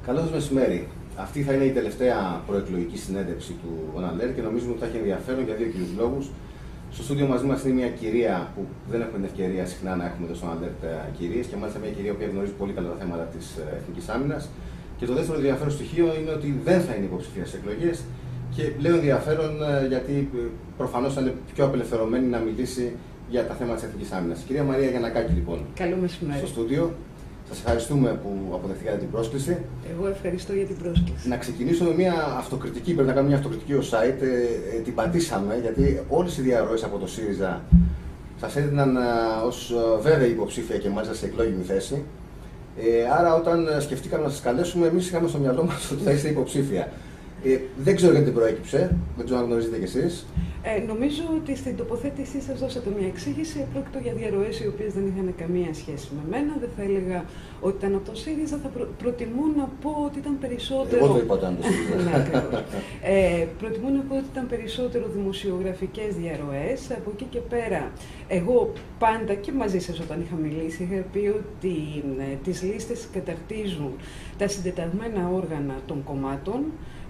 Καλό σας μεσημέρι. Αυτή θα είναι η τελευταία προεκλογική συνέντευξη του On-Alert και νομίζουμε ότι θα έχει ενδιαφέρον για δύο κυρίους λόγους. Στο στούντιο μαζί μας είναι μια κυρία που δεν έχουμε την ευκαιρία συχνά να έχουμε εδώ στο On-Alert κυρίες και μάλιστα μια κυρία που γνωρίζει πολύ καλά τα θέματα της εθνικής άμυνας. Και το δεύτερο ενδιαφέρον στοιχείο είναι ότι δεν θα είναι υποψηφία στις εκλογές. Και λέω ενδιαφέρον γιατί προφανώς θα είναι πιο απελευθερωμένη να μιλήσει για τα θέματα της εθνικής άμυνας. Κυρία Μαρία Γιαννακάκη, λοιπόν, καλό μεσημέρι. Στο στούντιο. Σας ευχαριστούμε που αποδεχτήκατε την πρόσκληση. Εγώ ευχαριστώ για την πρόσκληση. Να ξεκινήσω με μια αυτοκριτική, πρέπει να κάνουμε μια αυτοκριτική ως site. Την πατήσαμε γιατί όλες οι διαρροές από το ΣΥΡΙΖΑ σας έδιναν ως βέβαιη υποψήφια και μάλιστα σε εκλόγιμη θέση. Άρα, όταν σκεφτήκαμε να σας καλέσουμε, εμείς είχαμε στο μυαλό μας ότι θα είστε υποψήφια. Δεν ξέρω γιατί προέκυψε, δεν ξέρω αν γνωρίζετε κι εσείς. Νομίζω ότι στην τοποθέτησή σας δώσατε μια εξήγηση. Πρόκειται για διαρροές οι οποίες δεν είχαν καμία σχέση με μένα. Δεν θα έλεγα ότι ήταν από το ΣΥΡΙΖΑ. Θα προτιμώ να πω ότι ήταν περισσότερο. Εγώ το είπα όταν το ΣΥΡΙΖΑ. Ναι, ακριβώς. Προτιμώ να πω ότι ήταν περισσότερο δημοσιογραφικές διαρροές. Από εκεί και πέρα, εγώ πάντα και μαζί σας όταν είχα μιλήσει, είχα πει ότι τις λίστες καταρτίζουν τα συντεταγμένα όργανα των κομμάτων.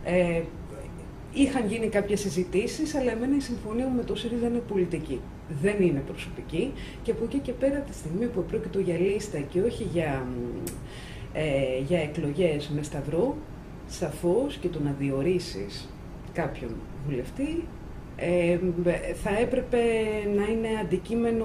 Είχαν γίνει κάποιες συζητήσεις, αλλά εμένα η συμφωνία μου με το ΣΥΡΙΖΑ είναι πολιτική. Δεν είναι προσωπική. Και από εκεί και πέρα, από τη στιγμή που πρόκειται για λίστα και όχι για εκλογές με σταυρό, σαφώς και το να διορίσεις κάποιον βουλευτή θα έπρεπε να είναι αντικείμενο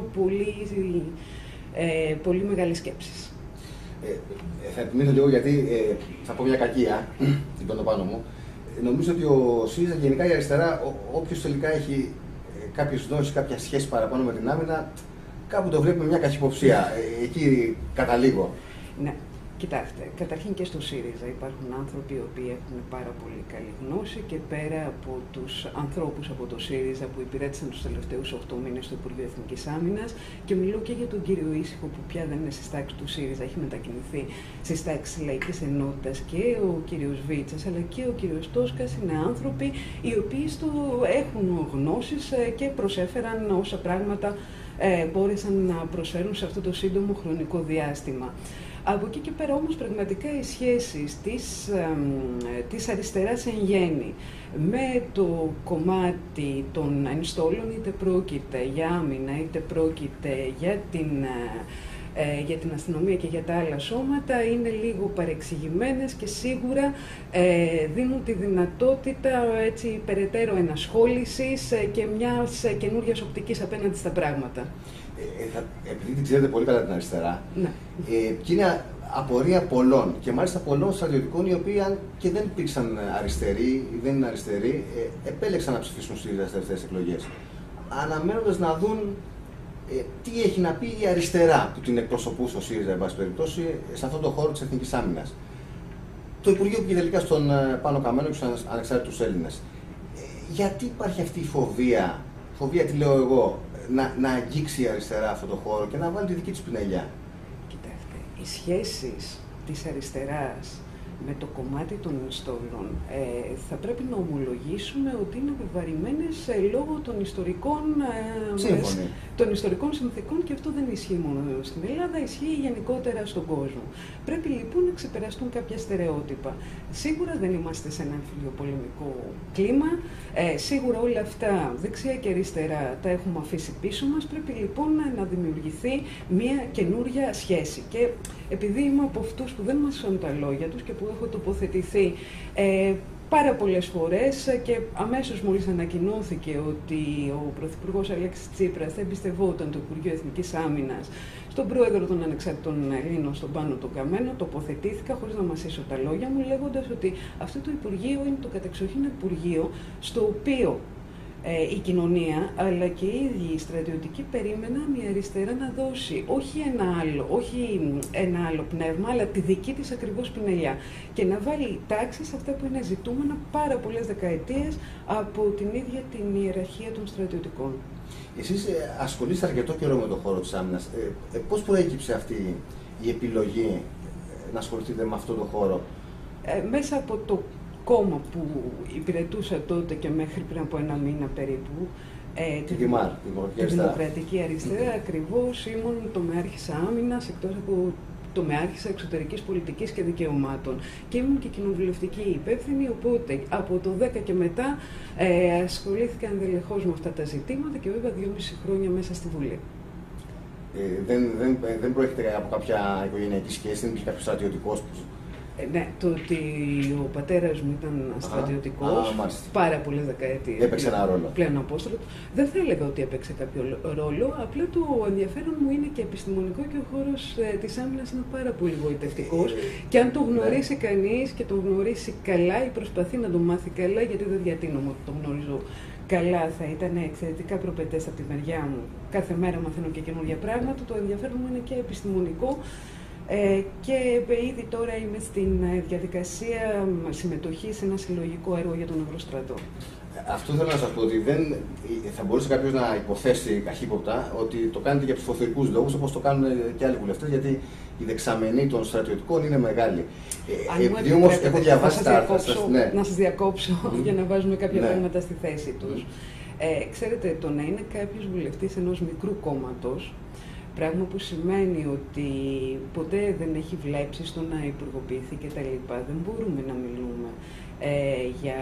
πολύ μεγάλης σκέψης. Θα επιμείνω λίγο γιατί θα πω μια κακία, την παίρνω πάνω μου. Νομίζω ότι ο ΣΥΡΙΖΑ, γενικά η αριστερά, όποιος τελικά έχει κάποιες γνώσεις, κάποια σχέση παραπάνω με την άμυνα, κάπου το βλέπει με μια καχυποψία. Εκεί καταλήγω. Ναι. Κοιτάξτε, καταρχήν και στο ΣΥΡΙΖΑ υπάρχουν άνθρωποι οι οποίοι έχουν πάρα πολύ καλή γνώση και πέρα από τους ανθρώπους από το ΣΥΡΙΖΑ που υπηρέτησαν τους τελευταίους 8 μήνες στο Υπουργείο Εθνικής Άμυνας και μιλώ και για τον κύριο Ήσυχο που πια δεν είναι στις τάξεις του ΣΥΡΙΖΑ, έχει μετακινηθεί στις τάξεις της Λαϊκής Ενότητας και ο κύριος Βίτσας αλλά και ο κύριος Τόσκας είναι άνθρωποι οι οποίοι έχουν γνώσεις και προσέφεραν όσα πράγματα μπόρεσαν να προσφέρουν σε αυτό το σύντομο χρονικό διάστημα. Από εκεί και πέρα όμως πραγματικά οι σχέσεις της αριστεράς εν γέννη με το κομμάτι των ενστόλων, είτε πρόκειται για άμυνα, είτε πρόκειται για την αστυνομία και για τα άλλα σώματα, είναι λίγο παρεξηγημένες και σίγουρα δίνουν τη δυνατότητα περαιτέρω ενασχόλησης και μιας καινούριας οπτικής απέναντι στα πράγματα. Επειδή την ξέρετε πολύ καλά την αριστερά, ναι. Και είναι απορία πολλών και μάλιστα πολλών στρατιωτικών οι οποίοι, αν και δεν υπήρξαν αριστεροί ή δεν είναι αριστεροί, επέλεξαν να ψηφίσουν στις τελευταίες εκλογές. Αναμένοντας να δουν τι έχει να πει η αριστερά που την εκπροσωπούσε ο ΣΥΡΙΖΑ, εν πάση περιπτώσει, σε αυτόν τον χώρο της εθνικής άμυνας. Το Υπουργείο πήγε τελικά στον Πάνο Καμένο και στους ανεξάρτητους Έλληνες. Γιατί υπάρχει αυτή η φοβία τι λέω εγώ, να αγγίξει η αριστερά αυτόν τον χώρο και να βάλει τη δική της πινελιά? Κοιτάξτε, οι σχέσεις της αριστεράς με το κομμάτι των ενστόλων θα πρέπει να ομολογήσουμε ότι είναι επιβαρημένες λόγω των ιστορικών συνθήκων και αυτό δεν ισχύει μόνο στην Ελλάδα, ισχύει γενικότερα στον κόσμο. Πρέπει λοιπόν να ξεπεραστούν κάποια στερεότυπα. Σίγουρα δεν είμαστε σε ένα αμφιλιοπολεμικό κλίμα, σίγουρα όλα αυτά δεξιά και αριστερά τα έχουμε αφήσει πίσω μας, πρέπει λοιπόν να δημιουργηθεί μια καινούρια σχέση. Και επειδή είμαι από αυτούς που δεν μας σώνουν τα λόγια τους και που έχω τοποθετηθεί πάρα πολλές φορές και αμέσως μόλις ανακοινώθηκε ότι ο Πρωθυπουργός Αλέξης Τσίπρας θα εμπιστευόταν το Υπουργείο Εθνικής Άμυνας στον Πρόεδρο των Ανεξάρτητων Ελλήνων, στον Πάνο τον Καμένο, τοποθετήθηκα χωρίς να μασίσω τα λόγια μου, λέγοντας ότι αυτό το Υπουργείο είναι το κατεξοχήν Υπουργείο στο οποίο η κοινωνία αλλά και οι ίδιοι οι στρατιωτικοί περίμεναν η αριστερά να δώσει όχι ένα άλλο πνεύμα, αλλά τη δική της ακριβώς πινελιά και να βάλει τάξη σε αυτά που είναι ζητούμενα πάρα πολλές δεκαετίες από την ίδια την ιεραρχία των στρατιωτικών. Εσείς ασχολείστε αρκετό καιρό με τον χώρο της άμυνας. Πώς προέκυψε αυτή η επιλογή να ασχοληθείτε με αυτόν τον χώρο? Μέσα από το κόμμα που υπηρετούσα τότε και μέχρι πριν από ένα μήνα περίπου, τη Δημοκρατική Αριστερά, ακριβώς ήμουν τομεάρχης άμυνας, εκτός από τομεάρχησα εξωτερικής πολιτικής και δικαιωμάτων και ήμουν και κοινοβουλευτική υπεύθυνη, οπότε από το 10 και μετά ασχολήθηκα ενδελεχώς με αυτά τα ζητήματα και βέβαια 2,5 χρόνια μέσα στη Βουλή. Δεν προέρχεται από κάποια οικογενειακή σχέση, δεν υπήρχε κάποιο στρατιωτικός που... Ναι, το ότι ο πατέρας μου ήταν στρατιωτικός, πάρα πολλές δεκαετίες. Έπαιξε ένα ρόλο. Πλέον απόστολο. Δεν θα έλεγα ότι έπαιξε κάποιο ρόλο, απλά το ενδιαφέρον μου είναι και επιστημονικό και ο χώρος της άμυνας είναι πάρα πολύ γοητευτικός. Και αν το γνωρίσει κανείς και το γνωρίσει καλά ή προσπαθεί να το μάθει καλά, γιατί δεν διατείνομαι ότι το γνωρίζω καλά, θα ήταν εξαιρετικά προπετές από τη μεριά μου. Κάθε μέρα μαθαίνω και καινούργια πράγματα. Το ενδιαφέρον μου είναι και επιστημονικό. Και ήδη τώρα είμαι στην διαδικασία συμμετοχής σε ένα συλλογικό έργο για τον Ευρωστρατό. Αυτό θέλω να σας πω, ότι δεν θα μπορούσε κάποιος να υποθέσει καχύποπτα ότι το κάνετε για ψηφοθερικούς λόγους, όπως το κάνουν και άλλοι βουλευτές, γιατί η δεξαμενή των στρατιωτικών είναι μεγάλη. Επειδή όμως έχω διαβάσει τα άρθρα. Να σας διακόψω για να βάζουμε κάποια πράγματα στη θέση τους. Ξέρετε, το να είναι κάποιος βουλευτής ενός μικρού κόμματος, πράγμα που σημαίνει ότι ποτέ δεν έχει βλέψει στο να υπουργοποιηθεί κτλ. Δεν μπορούμε να μιλούμε για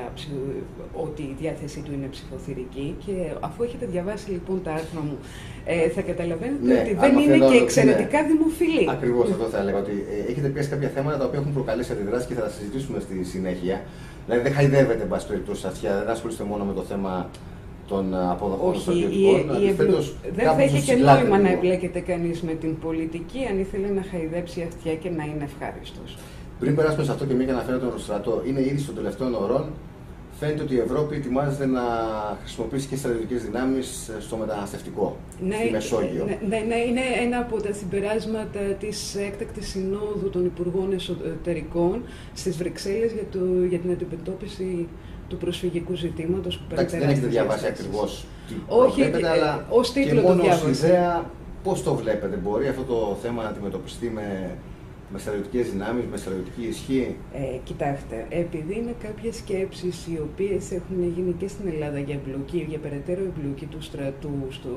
ότι η διάθεσή του είναι ψηφοθυρική και αφού έχετε διαβάσει λοιπόν τα άρθρα μου θα καταλαβαίνετε ότι δεν είναι και εξαιρετικά δημοφιλή. Ακριβώς αυτό θα έλεγα, ότι έχετε πιάσει κάποια θέματα τα οποία έχουν προκαλέσει αντιδράσεις και θα τα συζητήσουμε στη συνέχεια. Δηλαδή δεν χαϊδεύετε, εν πάση περιπτώσει, αυτιά, δεν ασχολείστε μόνο με το θέμα των αποδοχών στρατιωτικών. Δεν θα είχε και νόημα να εμπλέκεται κανείς με την πολιτική αν ήθελε να χαϊδέψει αυτιά και να είναι ευχάριστος. Πριν περάσουμε σε αυτό και μία και αναφέρω τον στρατό, είναι ήδη των τελευταίων ωρών. Φαίνεται ότι η Ευρώπη ετοιμάζεται να χρησιμοποιήσει και στρατιωτικές δυνάμεις στο μεταναστευτικό, στη Μεσόγειο. Ναι, είναι ένα από τα συμπεράσματα της έκτακτης συνόδου των Υπουργών Εσωτερικών στις Βρυξέλλες για την αντιμετώπιση του προσφυγικού ζητήματος που περίπου. Δεν έχετε διαβάσει ακριβώς τι προβλέπετε, αλλά ως τίτλο και μόνο ως ιδέα πώς το βλέπετε. Μπορεί αυτό το θέμα να αντιμετωπιστεί με στρατιωτικές δυνάμεις, με στρατιωτική ισχύ? Κοιτάξτε, επειδή είναι κάποιες σκέψεις οι οποίες έχουν γίνει και στην Ελλάδα για εμπλοκή, για περαιτέρω εμπλοκή του στρατού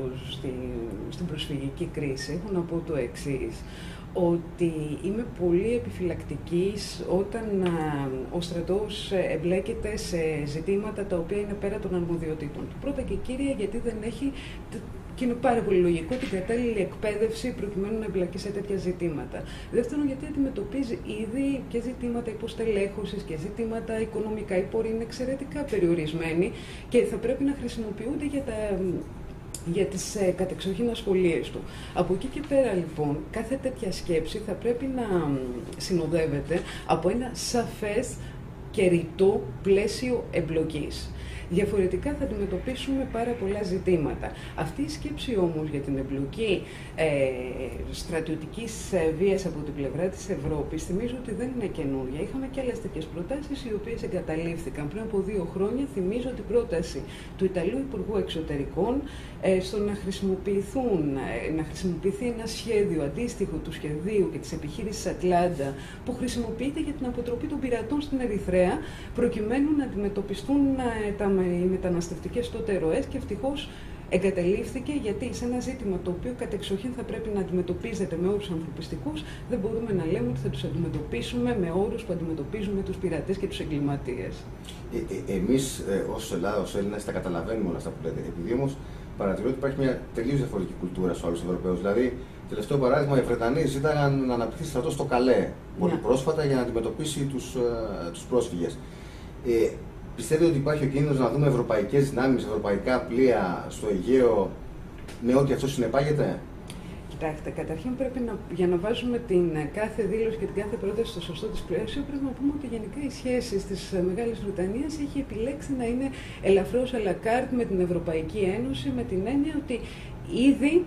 στην προσφυγική κρίση, έχω να πω το εξής. Ότι είμαι πολύ επιφυλακτικής όταν ο στρατός εμπλέκεται σε ζητήματα τα οποία είναι πέρα των αρμοδιοτήτων του. Πρώτα και κύρια γιατί δεν έχει, και είναι πάρα πολύ λογικό, την κατάλληλη εκπαίδευση προκειμένου να εμπλακεί σε τέτοια ζητήματα. Δεύτερον, γιατί αντιμετωπίζει ήδη και ζητήματα υποστελέχωσης και ζητήματα οικονομικά. Οι πόροι είναι εξαιρετικά περιορισμένοι και θα πρέπει να χρησιμοποιούνται για τις κατεξοχήν ασχολίες του. Από εκεί και πέρα λοιπόν, κάθε τέτοια σκέψη θα πρέπει να συνοδεύεται από ένα σαφές και ρητό πλαίσιο εμπλοκής. Διαφορετικά θα αντιμετωπίσουμε πάρα πολλά ζητήματα. Αυτή η σκέψη όμως για την εμπλοκή στρατιωτικής βίας από την πλευρά της Ευρώπης θυμίζω ότι δεν είναι καινούρια. Είχαμε και άλλες τέτοιες προτάσεις οι οποίες εγκαταλείφθηκαν. Πριν από 2 χρόνια θυμίζω την πρόταση του Ιταλού Υπουργού Εξωτερικών στο να χρησιμοποιηθεί ένα σχέδιο αντίστοιχο του σχεδίου και της επιχείρησης Ατλάντα που χρησιμοποιείται για την αποτροπή των πειρατών στην Ερυθρέα προκειμένου να αντιμετωπιστούν οι μεταναστευτικές τότε ροές και ευτυχώς εγκαταλείφθηκε γιατί σε ένα ζήτημα το οποίο κατεξοχήν θα πρέπει να αντιμετωπίζεται με όρους ανθρωπιστικούς δεν μπορούμε να λέμε ότι θα τους αντιμετωπίσουμε με όρους που αντιμετωπίζουμε τους πειρατές και τους εγκληματίες. Εμείς ως Ελλάδα, ως Έλληνες τα καταλαβαίνουμε όλα αυτά που λέτε, επειδή όμως παρατηρώ ότι υπάρχει μια τελείως διαφορετική κουλτούρα στους άλλους Ευρωπαίους. Δηλαδή, τελευταίο παράδειγμα, οι Βρετανοί ζήταγαν να αναπτυχθεί στρατός στο Καλέ πολύ πρόσφατα για να αντιμετωπίσει τους πρόσφυγες. Πιστεύετε ότι υπάρχει ο κίνδυνος να δούμε ευρωπαϊκές δυνάμεις, ευρωπαϊκά πλοία στο Αιγαίο με ό,τι αυτό συνεπάγεται? Κοιτάξτε, καταρχήν πρέπει για να βάζουμε την κάθε δήλωση και την κάθε πρόταση στο σωστό της πλαίσιο, πρέπει να πούμε ότι γενικά οι σχέσεις της Μεγάλης Βρετανίας έχει επιλέξει να είναι ελαφρώς à la carte με την Ευρωπαϊκή Ένωση, με την έννοια ότι ήδη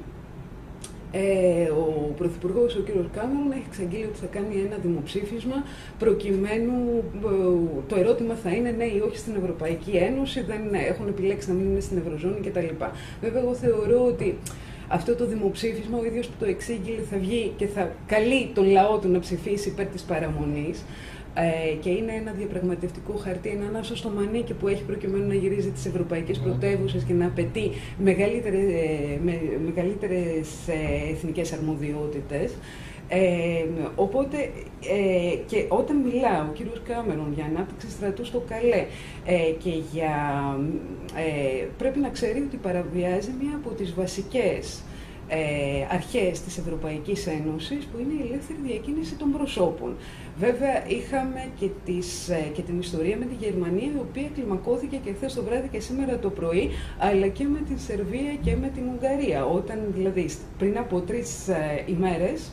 ο Πρωθυπουργός, ο κ. Κάμερον, έχει εξαγγείλει ότι θα κάνει ένα δημοψήφισμα προκειμένου το ερώτημα θα είναι ναι ή όχι στην Ευρωπαϊκή Ένωση, δεν έχουν επιλέξει να μην είναι στην Ευρωζώνη κτλ. Βέβαια, εγώ θεωρώ ότι αυτό το δημοψήφισμα, ο ίδιος που το εξήγηλε, θα βγει και θα καλεί τον λαό του να ψηφίσει υπέρ της παραμονής. Και είναι ένα διαπραγματευτικό χαρτί, ένα άσο στο μανίκι που έχει προκειμένου να γυρίζει τις ευρωπαϊκές πρωτεύουσες και να απαιτεί μεγαλύτερες εθνικές αρμοδιότητες. Οπότε και όταν μιλά ο κύριος Κάμερον για ανάπτυξη στρατού στο Καλέ και για, πρέπει να ξέρει ότι παραβιάζει μία από τις βασικές αρχές της Ευρωπαϊκής Ένωσης, που είναι η ελεύθερη διακίνηση των προσώπων. Βέβαια, είχαμε και την ιστορία με τη Γερμανία, η οποία κλιμακώθηκε και χθες το βράδυ και σήμερα το πρωί, αλλά και με τη Σερβία και με την Ουγγαρία, όταν δηλαδή πριν από 3 ημέρες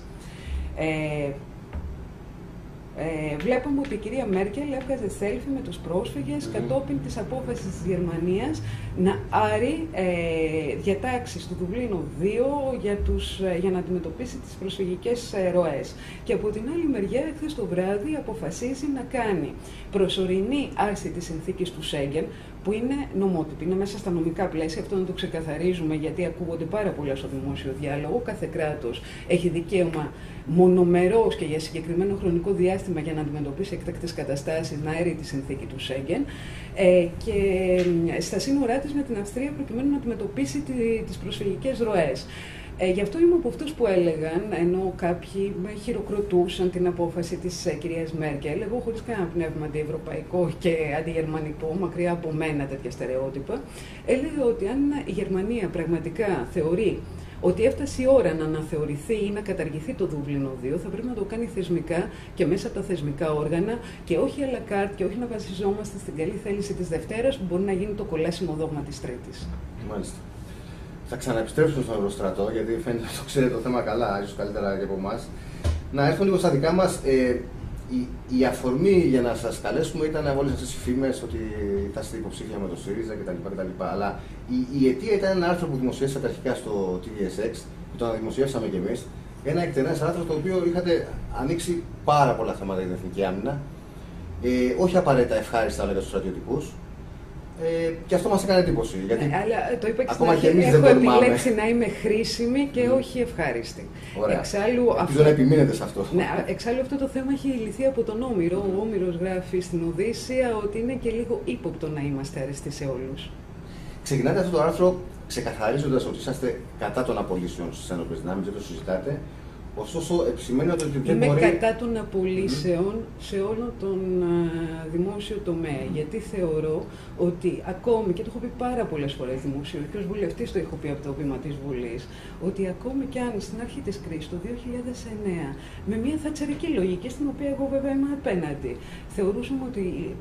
βλέπαμε ότι η κυρία Μέρκελ έβγαζε selfie με τους πρόσφυγες κατόπιν της απόφασης της Γερμανίας να άρει διατάξεις του Δουβλίνου 2 για να αντιμετωπίσει τις προσφυγικές ροές. Και από την άλλη μεριά, χθες το βράδυ αποφασίζει να κάνει προσωρινή άρση της συνθήκης του Σέγγεν, που είναι νομότυπη, είναι μέσα στα νομικά πλαίσια, αυτό να το ξεκαθαρίζουμε, γιατί ακούγονται πάρα πολλά στο δημόσιο διάλογο. Κάθε κράτος έχει δικαίωμα μονομερώς και για συγκεκριμένο χρονικό διάστημα για να αντιμετωπίσει έκτακτες καταστάσεις να έρει τη συνθήκη του Σέγγεν και στα σύνορά της με την Αυστρία, προκειμένου να αντιμετωπίσει τις προσφυγικές ροές. Γι' αυτό είμαι από αυτούς που έλεγαν, ενώ κάποιοι χειροκροτούσαν την απόφαση της κυρίας Μέρκελ, εγώ χωρίς κανένα πνεύμα αντιευρωπαϊκό και αντιγερμανικό, μακριά από μένα τέτοια στερεότυπα, έλεγα ότι αν η Γερμανία πραγματικά θεωρεί ότι έφτασε η ώρα να αναθεωρηθεί ή να καταργηθεί το Δούβλινο 2, θα πρέπει να το κάνει θεσμικά και μέσα από τα θεσμικά όργανα και όχι à la carte και όχι να βασιζόμαστε στην καλή θέληση της Δευτέρας, που μπορεί να γίνει το κολάσιμο δόγμα της Τρίτης. Μάλιστα. Θα ξαναεπιστρέψουμε στον Ευρωστρατό, γιατί φαίνεται ότι το ξέρετε το θέμα καλά, ίσως καλύτερα και από εμάς. Να έρθω λίγο στα δικά μας. Η αφορμή για να σας καλέσουμε ήταν όλες αυτές οι φήμες ότι θα είστε υποψήφια με το ΣΥΡΙΖΑ κτλ. Αλλά η αιτία ήταν ένα άρθρο που δημοσιεύσατε αρχικά στο TVSX, που το δημοσιεύσαμε κι εμείς. Ένα εκτενές άρθρο, το οποίο είχατε ανοίξει πάρα πολλά θέματα για την εθνική άμυνα. Όχι απαραίτητα ευχάριστα όλα για τους στρατιωτικούς. Και αυτό μας έκανε εντύπωση. Γιατί αλλά το είπα και ακόμα στην αρχή, έχω επιλέξει να είμαι χρήσιμη και όχι ευχάριστη. Ωραία. Εξάλλου, ελπίζω να επιμείνετε σε αυτό. Ναι, εξάλλου αυτό το θέμα έχει λυθεί από τον Όμηρο. Ο Όμηρος γράφει στην Οδύσσεια ότι είναι και λίγο ύποπτο να είμαστε αρεστοί σε όλους. Ξεκινάτε αυτό το άρθρο ξεκαθαρίζοντας ότι είσαστε κατά των απολύσεων στις ένοπλες δυνάμεις, δεν το συζητάτε. Ωστόσο, επισημαίνει ότι δεν είμαι μπορεί... κατά των απολύσεων σε όλο τον δημόσιο τομέα. Γιατί θεωρώ ότι ακόμη, και το έχω πει πάρα πολλές φορές δημοσίως, και ως βουλευτής το έχω πει από το βήμα της Βουλής, ότι ακόμη κι αν στην αρχή της κρίσης, το 2009, με μια θατσερική λογική, στην οποία εγώ βέβαια είμαι απέναντι, θεωρούσαμε ότι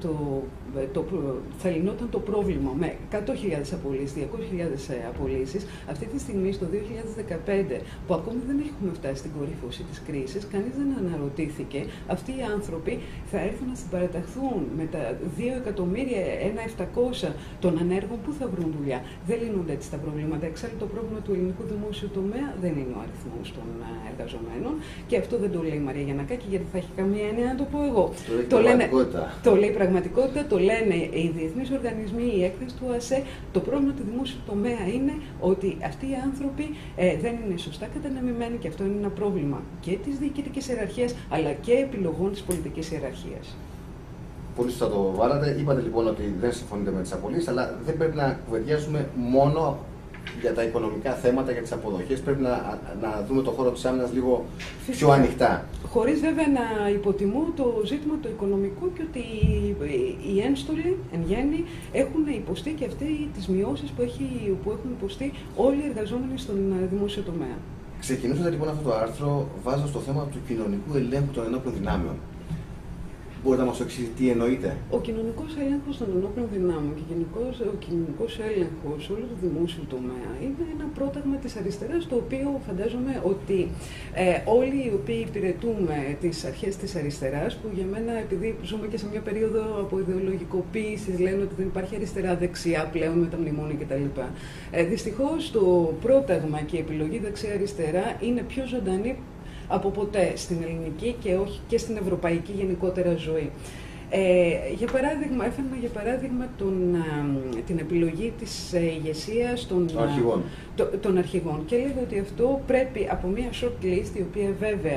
θα λυνόταν το πρόβλημα με 100.000 απολύσεις, 200.000 απολύσεις. Αυτή τη στιγμή, στο 2015, που ακόμη δεν έχουμε φτάσει στην κορύφωση της κρίσης, κανείς δεν αναρωτήθηκε αυτοί οι άνθρωποι θα έρθουν να συμπαραταχθούν με τα 2.100.000 των ανέργων που θα βρουν δουλειά. Δεν λύνονται έτσι τα προβλήματα. Εξάλλου, το πρόβλημα του ελληνικού δημόσιου τομέα δεν είναι ο αριθμός των εργαζομένων, και αυτό δεν το λέει η Μαρία Γιαννακάκη, γιατί θα έχει καμία έννοια να το πω εγώ. Το λέει πραγματικότητα, το λένε οι διεθνείς οργανισμοί, η έκθεση του ΟΑΣΕ. Το πρόβλημα του δημόσιου τομέα είναι ότι αυτοί οι άνθρωποι δεν είναι σωστά κατανεμημένοι, και αυτό είναι ένα πρόβλημα και της διοικητικής ιεραρχίας, αλλά και επιλογών της πολιτικής ιεραρχίας. Πολύ σωστά το βάλατε. Είπατε λοιπόν ότι δεν συμφωνείτε με τις απολύσεις, αλλά δεν πρέπει να κουβεντιάσουμε μόνο για τα οικονομικά θέματα, για τις αποδοχές. Πρέπει να δούμε το χώρο της άμυνας λίγο πιο ανοιχτά. Χωρίς βέβαια να υποτιμώ το ζήτημα το οικονομικό, και ότι οι ένστολοι εν γέννη έχουν υποστεί και αυτοί τις μειώσεις που έχουν υποστεί όλοι οι εργαζόμενοι στον δημόσιο τομέα. Ξεκινούσατε λοιπόν αυτό το άρθρο βάζοντας το θέμα του κοινωνικού ελέγχου των ενόπλων δυνάμεων. Μπορείτε να μας εξηγήσετε τι εννοείτε? Ο κοινωνικός έλεγχος των ενόπλων δυνάμεων και ο κοινωνικός έλεγχος σε όλο το δημόσιο τομέα είναι ένα πρόταγμα της αριστεράς, το οποίο φαντάζομαι ότι όλοι οι οποίοι υπηρετούμε τις αρχές της αριστεράς, που για μένα, επειδή ζούμε και σε μια περίοδο από ιδεολογικοποίησης, λένε ότι δεν υπάρχει αριστερά-δεξιά πλέον με τα μνημόνια κτλ. Δυστυχώς το πρόταγμα και η επιλογή δεξιά-αριστερά είναι πιο ζωντανή από ποτέ στην ελληνική και όχι και στην ευρωπαϊκή γενικότερα ζωή. Για παράδειγμα, έφερνα για παράδειγμα την επιλογή της ηγεσίας των αρχηγών, και έλεγα ότι αυτό πρέπει από μια short list, η οποία βέβαια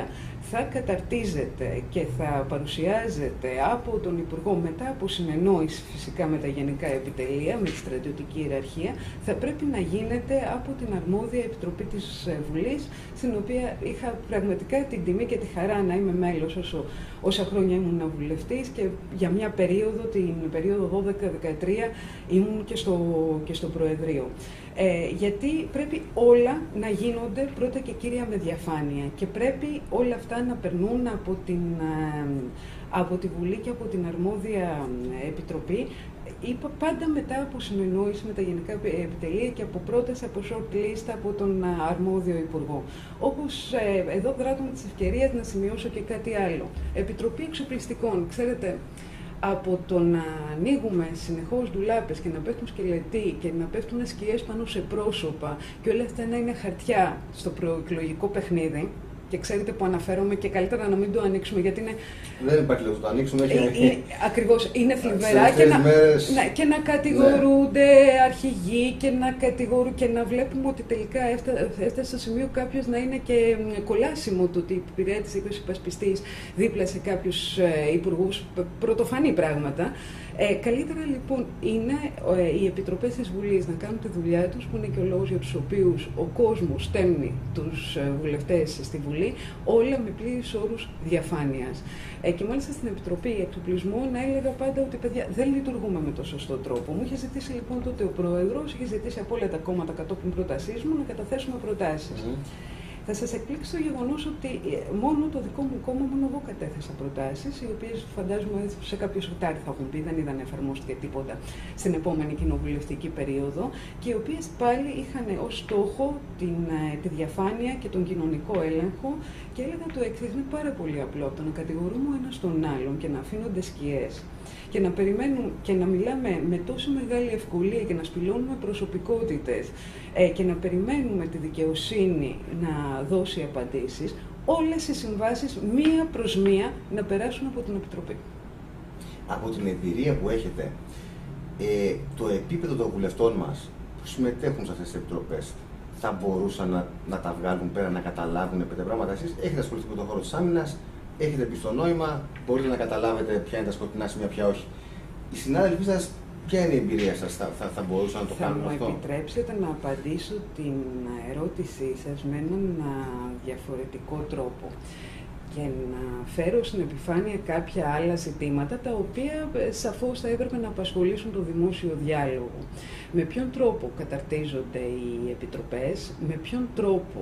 θα καταρτίζεται και θα παρουσιάζεται από τον Υπουργό μετά από συνεννόηση φυσικά με τα γενικά επιτελεία, με τη στρατιωτική ιεραρχία, θα πρέπει να γίνεται από την αρμόδια επιτροπή της Βουλής, στην οποία είχα πραγματικά την τιμή και τη χαρά να είμαι μέλος όσα χρόνια ήμουν βουλευτής, και για μια περίοδο, την περίοδο 12-13, ήμουν και στο Προεδρείο. Γιατί πρέπει όλα να γίνονται πρώτα και κύρια με διαφάνεια και πρέπει όλα αυτά να περνούν από τη Βουλή και από την αρμόδια επιτροπή, είπα πάντα μετά από συνεννόηση με τα γενικά επιτελεία και από πρόταση από short list από τον αρμόδιο υπουργό. Όπως εδώ δράτω με τις ευκαιρίες να σημειώσω και κάτι άλλο. Επιτροπή Εξοπλιστικών. Ξέρετε, από το να ανοίγουμε συνεχώς ντουλάπες και να πέφτουν σκελετοί και να πέφτουν σκιές πάνω σε πρόσωπα και όλα αυτά να είναι χαρτιά στο προεκλογικό παιχνίδι, και ξέρετε που αναφέρομαι και καλύτερα να μην το ανοίξουμε γιατί είναι... Δεν υπάρχει λόγος να το ανοίξουμε. Ακριβώς, είναι θλιβερά και να κατηγορούνται αρχηγοί και να βλέπουμε ότι τελικά έφτασε στο σημείο κάποιος να είναι και κολάσιμο το ότι υπηρέτησε και ο υπασπιστής δίπλα σε κάποιους υπουργούς, πρωτοφανή πράγματα. Καλύτερα λοιπόν είναι οι επιτροπές της Βουλής να κάνουν τη δουλειά τους, που είναι και ο λόγος για τους οποίους ο κόσμος στέλνει τους βουλευτές στη Βουλή, όλα με πλήρεις όρους διαφάνειας. Και μάλιστα στην Επιτροπή Εξοπλισμών έλεγα πάντα ότι παιδιά δεν λειτουργούμε με το σωστό τρόπο. Μου είχε ζητήσει λοιπόν τότε ο Πρόεδρος, είχε ζητήσει από όλα τα κόμματα κατόπιν προτασής μου να καταθέσουμε προτάσεις. Θα σας εκπλήξει το γεγονός ότι μόνο το δικό μου κόμμα, μόνο εγώ κατέθεσα προτάσεις, οι οποίες φαντάζομαι σε κάποιο σωτάρι θα έχουν πει, δεν είδαν εφαρμόστηκε τίποτα στην επόμενη κοινοβουλευτική περίοδο, και οι οποίες πάλι είχαν ως στόχο τη διαφάνεια και τον κοινωνικό έλεγχο, και έλεγα το εξής: είναι πάρα πολύ απλό από το να κατηγορούμε ο ένας τον άλλον και να αφήνονται σκιές και να περιμένουμε και να μιλάμε με τόση μεγάλη ευκολία και να σπηλώνουμε προσωπικότητες και να περιμένουμε τη δικαιοσύνη να δώσει απαντήσεις, όλες οι συμβάσεις μία προς μία να περάσουν από την Επιτροπή. Από την εμπειρία που έχετε, το επίπεδο των βουλευτών μας που συμμετέχουν σε αυτές τις επιτροπές θα μπορούσαν να τα βγάλουν πέρα, να καταλάβουν πέντε πράγματα? Εσείς έχετε ασχοληθεί με τον χώρο της άμυνας, έχετε πει στο νόημα, μπορείτε να καταλάβετε ποια είναι τα σκοτεινά σημεία, ποια όχι. Οι συνάδελφοί σας, ποια είναι η εμπειρία σας, θα μπορούσαν να το κάνουν αυτό? Θα μου επιτρέψετε να απαντήσω την ερώτησή σας με έναν διαφορετικό τρόπο και να φέρω στην επιφάνεια κάποια άλλα ζητήματα, τα οποία σαφώς θα έπρεπε να απασχολήσουν το δημόσιο διάλογο. Με ποιον τρόπο καταρτίζονται οι επιτροπές, με ποιον τρόπο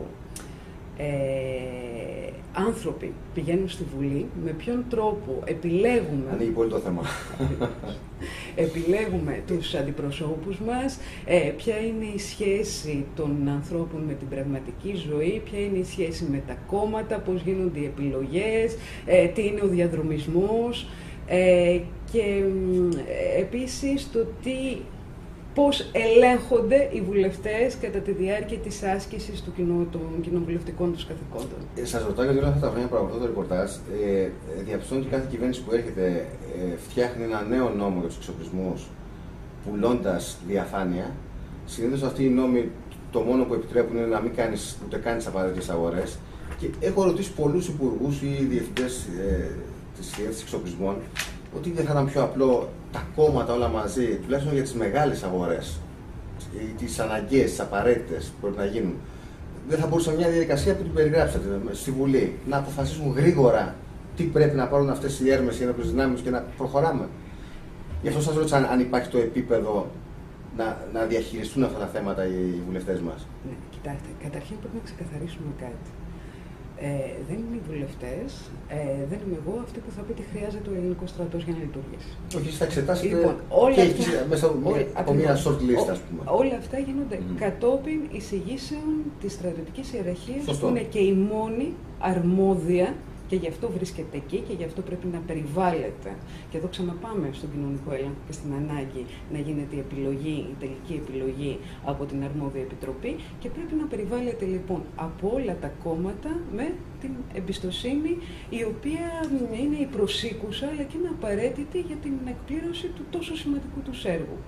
άνθρωποι πηγαίνουν στη Βουλή, με ποιον τρόπο επιλέγουμε... Ανοίγει πολύ το θέμα. Επιλέγουμε τους αντιπροσώπους μας, ποια είναι η σχέση των ανθρώπων με την πραγματική ζωή, ποια είναι η σχέση με τα κόμματα, πώς γίνονται οι επιλογές, τι είναι ο διαδρομισμός και επίσης το πώς ελέγχονται οι βουλευτές κατά τη διάρκεια της άσκησης των κοινοβουλευτικών τους καθηκόντων. Σας ρωτάω γιατί όλα αυτά τα χρόνια που παρακολουθώ το ρεπορτάζ, διαπιστώνω ότι κάθε κυβέρνηση που έρχεται φτιάχνει ένα νέο νόμο για τους εξοπλισμούς, πουλώντας διαφάνεια. Συνήθως αυτοί οι νόμοι το μόνο που επιτρέπουν είναι να μην κάνεις ούτε καν τις απαραίτητες αγορές. Και έχω ρωτήσει πολλούς υπουργούς ή διευθυντές της διεύθυνσης εξοπλισμών ότι δεν θα ήταν πιο απλό τα κόμματα όλα μαζί, τουλάχιστον για τις μεγάλες αγορές, τις αναγκαίες, τις απαραίτητες που πρέπει να γίνουν, δεν θα μπορούσε μια διαδικασία που την περιγράψατε στη Βουλή να αποφασίσουν γρήγορα τι πρέπει να πάρουν αυτές οι έρμες, οι ένοπλες δυνάμεις και να προχωράμε? Γι' αυτό σας ρώτησα αν υπάρχει το επίπεδο να διαχειριστούν αυτά τα θέματα οι βουλευτές μας. Ναι, κοιτάξτε, καταρχήν πρέπει να ξεκαθαρίσουμε κάτι. Δεν είναι οι βουλευτές, δεν είμαι εγώ αυτή που θα πει τι χρειάζεται ο ελληνικός στρατός για να λειτουργήσει. Όχι, θα εξετάσετε λοιπόν, μέσα από μια short list, ας πούμε. Όλα αυτά γίνονται κατόπιν εισηγήσεων της στρατιωτικής ιεραρχίας, που είναι και η μόνη αρμόδια και γι' αυτό βρίσκεται εκεί και γι' αυτό πρέπει να περιβάλλεται. Και εδώ ξαναπάμε στον κοινωνικό έλεγχο και στην ανάγκη να γίνεται η επιλογή, η τελική επιλογή από την αρμόδια επιτροπή, και πρέπει να περιβάλλεται λοιπόν από όλα τα κόμματα με την εμπιστοσύνη, η οποία είναι η προσήκουσα αλλά και είναι απαραίτητη για την εκπλήρωση του τόσο σημαντικού του έργου.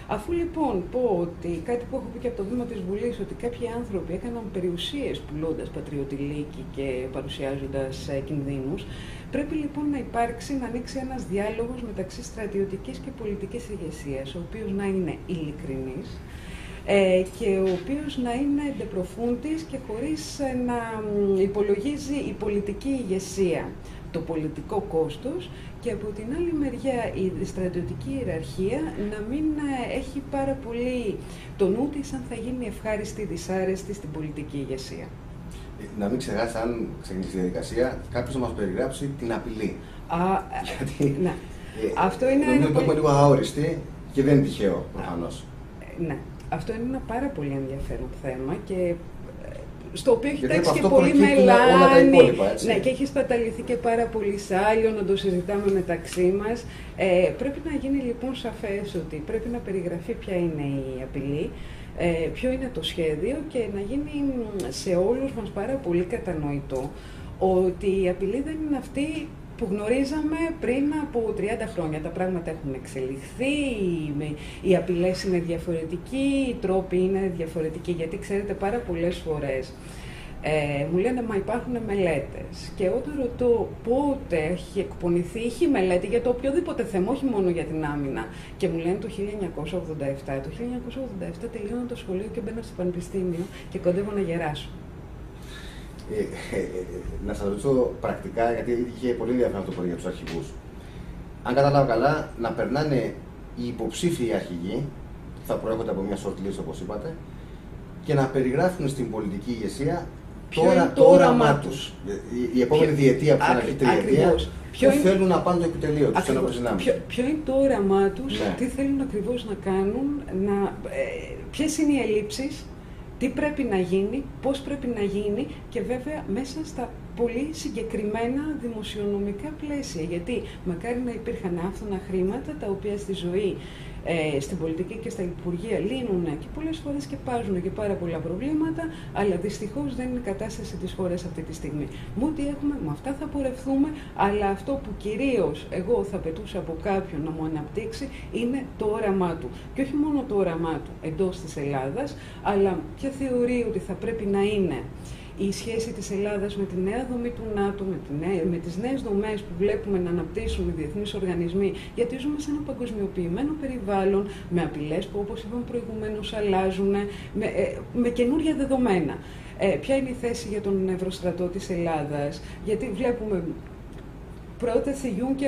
Αφού λοιπόν πω ότι κάτι που έχω πει και από το βήμα της Βουλής, ότι κάποιοι άνθρωποι έκαναν περιουσίες πουλώντας πατριωτηλίκη και παρουσιάζοντας κινδύνους, πρέπει λοιπόν να υπάρξει, να ανοίξει ένας διάλογος μεταξύ στρατιωτικής και πολιτικής ηγεσίας, ο οποίος να είναι ειλικρινής και ο οποίος να είναι ντεπροφούντης και χωρίς να υπολογίζει η πολιτική ηγεσία το πολιτικό κόστος, και από την άλλη μεριά η στρατιωτική ιεραρχία να μην έχει πάρα πολύ το νου της αν θα γίνει ευχάριστη ή δυσάρεστη στην πολιτική ηγεσία. Να μην ξεχάσει, αν ξεκινήσει τη διαδικασία, κάποιος να μας περιγράψει την απειλή. Γιατί ναι. Αυτό είναι νομίζω ότι το έχουμε λίγο αόριστη και δεν είναι τυχαίο προφανώς. Ναι. Αυτό είναι ένα πάρα πολύ ενδιαφέρον θέμα και στο οποίο έχει τάξει και πολύ μελάνη, ναι, και έχει σπαταληθεί και πάρα πολύ σάλιο να το συζητάμε μεταξύ μας. Πρέπει να γίνει λοιπόν σαφές ότι πρέπει να περιγραφεί ποια είναι η απειλή, ποιο είναι το σχέδιο και να γίνει σε όλους μας πάρα πολύ κατανοητό ότι η απειλή δεν είναι αυτή που γνωρίζαμε πριν από 30 χρόνια. Τα πράγματα έχουν εξελιχθεί, οι απειλές είναι διαφορετικοί, οι τρόποι είναι διαφορετικοί, γιατί ξέρετε πάρα πολλές φορές μου λένε μα υπάρχουν μελέτες και όταν ρωτώ πότε έχει εκπονηθεί, είχε μελέτη για το οποιοδήποτε θέμα, όχι μόνο για την άμυνα, και μου λένε το 1987. Το 1987 τελείωνα το σχολείο και μπαίνα στο πανεπιστήμιο και κοντεύω να γεράσω. Να σας ρωτήσω πρακτικά, γιατί είχε πολύ ενδιαφέρον αυτό το πρωί για τους αρχηγούς. Αν καταλάβω καλά, να περνάνε οι υποψήφιοι αρχηγοί, θα προέρχονται από μια short list όπως είπατε, και να περιγράφουν στην πολιτική ηγεσία το όραμά τους. Η επόμενη διετία που θα είναι τριετία, που θέλουν να πάνε το επιτελείο τους. Ποιο είναι το όραμά τους, ναι. Τι θέλουν ακριβώς να κάνουν, ποιες είναι οι ελλείψεις, τι πρέπει να γίνει, πώς πρέπει να γίνει και βέβαια μέσα στα πολύ συγκεκριμένα δημοσιονομικά πλαίσια. Γιατί μακάρι να υπήρχαν άφθονα χρήματα τα οποία στη ζωή, στην πολιτική και στα υπουργεία λύνουν και πολλές φορές και πάζουν και πάρα πολλά προβλήματα, αλλά δυστυχώς δεν είναι η κατάσταση της χώρας αυτή τη στιγμή. Με ό,τι έχουμε, με αυτά θα πορευθούμε, αλλά αυτό που κυρίως εγώ θα πετούσα από κάποιον να μου αναπτύξει είναι το όραμά του. Και όχι μόνο το όραμά του εντός της Ελλάδας, αλλά ποια θεωρεί ότι θα πρέπει να είναι η σχέση της Ελλάδας με τη νέα δομή του ΝΑΤΟ, με τις νέες δομές που βλέπουμε να αναπτύσσουν οι διεθνείς οργανισμοί, γιατί ζούμε σε ένα παγκοσμιοποιημένο περιβάλλον, με απειλές που όπως είπαμε προηγουμένως αλλάζουν, με καινούργια δεδομένα. Ποια είναι η θέση για τον Ευρωστρατό της Ελλάδας, γιατί βλέπουμε πρόταση Juncker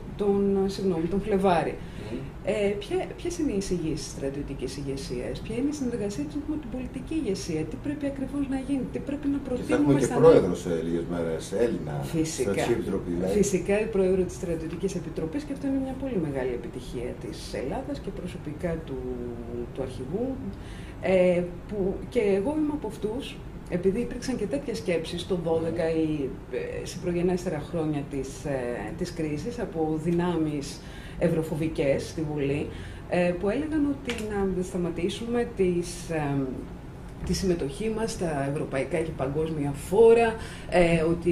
τον Φλεβάρη. Ποιες είναι οι εισηγήσεις της στρατιωτικής ηγεσίας, ποια είναι η συνεργασία της με την πολιτική ηγεσία, τι πρέπει ακριβώς να γίνει, τι πρέπει να προτείνουμε. Θα έχουμε και πρόεδρο σε λίγες μέρες, Έλληνα, στρατιωτική επιτροπή. Φυσικά η πρόεδρο της Στρατιωτικής Επιτροπής, και αυτό είναι μια πολύ μεγάλη επιτυχία της Ελλάδας και προσωπικά του αρχηγού. Και εγώ είμαι από αυτούς, επειδή υπήρξαν και τέτοιες σκέψεις το 2012 ή σε προγενέστερα χρόνια της κρίσης από δυνάμεις ευρωφοβικές στη Βουλή, που έλεγαν ότι να σταματήσουμε τη συμμετοχή μας στα ευρωπαϊκά και παγκόσμια φόρα, ότι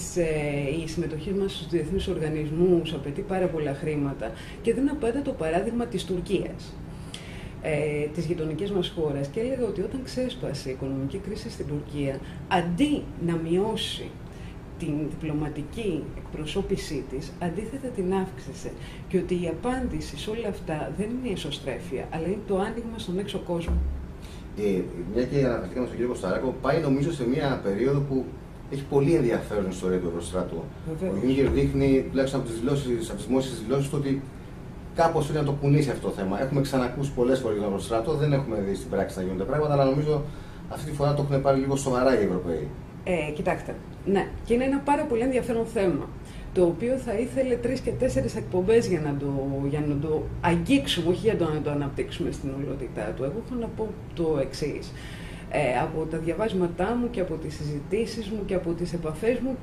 η συμμετοχή μας στους διεθνείς οργανισμούς απαιτεί πάρα πολλά χρήματα. Και δίνω πάντα το παράδειγμα της Τουρκίας, τις γειτονικές μας χώρες, και έλεγα ότι όταν ξέσπασε η οικονομική κρίση στην Τουρκία, αντί να μειώσει την διπλωματική εκπροσώπησή της, αντίθετα την αύξησε. Και ότι η απάντηση σε όλα αυτά δεν είναι η εσωστρέφεια, αλλά είναι το άνοιγμα στον έξω κόσμο. Μια και αναφερθήκαμε στον κύριο Κωσταράκο, πάει νομίζω σε μια περίοδο που έχει πολύ ενδιαφέρον η ιστορία του Ευρωστράτου. Ο Γιούγκερ δείχνει, τουλάχιστον από τις δημόσιες δηλώσεις, ότι κάπως θέλει να το κουνήσει αυτό το θέμα. Έχουμε ξανακούσει πολλές φορές για τον Ευρωστράτο, δεν έχουμε δει στην πράξη να γίνονται πράγματα, αλλά νομίζω αυτή τη φορά το έχουν πάρει λίγο σοβαρά οι Ευρωπαίοι. Κοιτάξτε, ναι, και είναι ένα πάρα πολύ ενδιαφέρον θέμα, το οποίο θα ήθελε 3 και 4 εκπομπές για να το αγγίξουμε, όχι για να το αναπτύξουμε στην ολότητά του. Εγώ έχω να πω το εξής. Από τα διαβάσματά μου και από τις συζητήσεις μου και από τις επαφές μου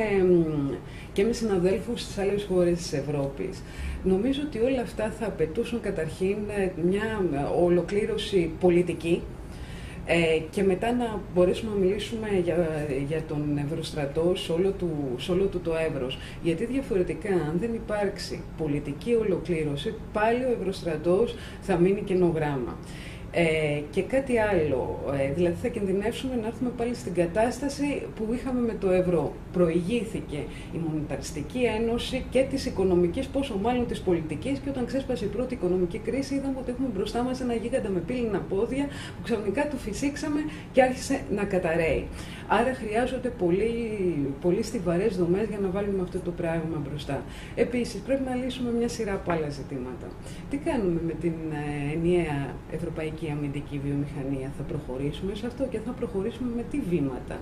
και με συναδέλφους στις άλλες χώρες της Ευρώπης, νομίζω ότι όλα αυτά θα απαιτούσαν καταρχήν μια ολοκλήρωση πολιτική, Και μετά να μπορέσουμε να μιλήσουμε για τον Ευρωστρατό σε όλο του το εύρος. Γιατί διαφορετικά, αν δεν υπάρξει πολιτική ολοκλήρωση, πάλι ο Ευρωστρατός θα μείνει κενό γράμμα. Και κάτι άλλο, δηλαδή θα κινδυνεύσουμε να έρθουμε πάλι στην κατάσταση που είχαμε με το ευρώ. Προηγήθηκε η Μονεταριστική Ένωση και της οικονομικής, πόσο μάλλον της πολιτικής, και όταν ξέσπασε η πρώτη οικονομική κρίση είδαμε ότι έχουμε μπροστά μας ένα γίγαντα με πύληνα πόδια που ξαφνικά του φυσήξαμε και άρχισε να καταραίει. Άρα χρειάζονται πολύ στιβαρές δομές για να βάλουμε αυτό το πράγμα μπροστά. Επίσης, πρέπει να λύσουμε μια σειρά από άλλα ζητήματα. Τι κάνουμε με την ενιαία ευρωπαϊκή αμυντική βιομηχανία? Θα προχωρήσουμε σε αυτό και θα προχωρήσουμε με τι βήματα?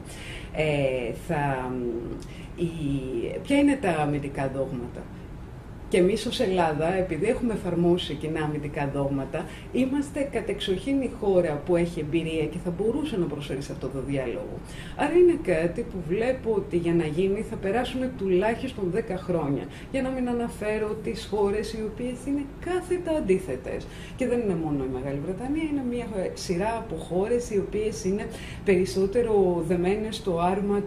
Ποια είναι τα αμυντικά δόγματα? Και εμείς ως Ελλάδα, επειδή έχουμε εφαρμόσει κοινά αμυντικά δόγματα, είμαστε κατεξοχήν η χώρα που έχει εμπειρία και θα μπορούσε να προσφέρει σε αυτό το διάλογο. Άρα είναι κάτι που βλέπω ότι για να γίνει θα περάσουν τουλάχιστον 10 χρόνια. Για να μην αναφέρω τις χώρες οι οποίες είναι κάθετα αντίθετες. Και δεν είναι μόνο η Μεγάλη Βρετανία, είναι μια σειρά από χώρες οι οποίες είναι περισσότερο δεμένες στο άρμα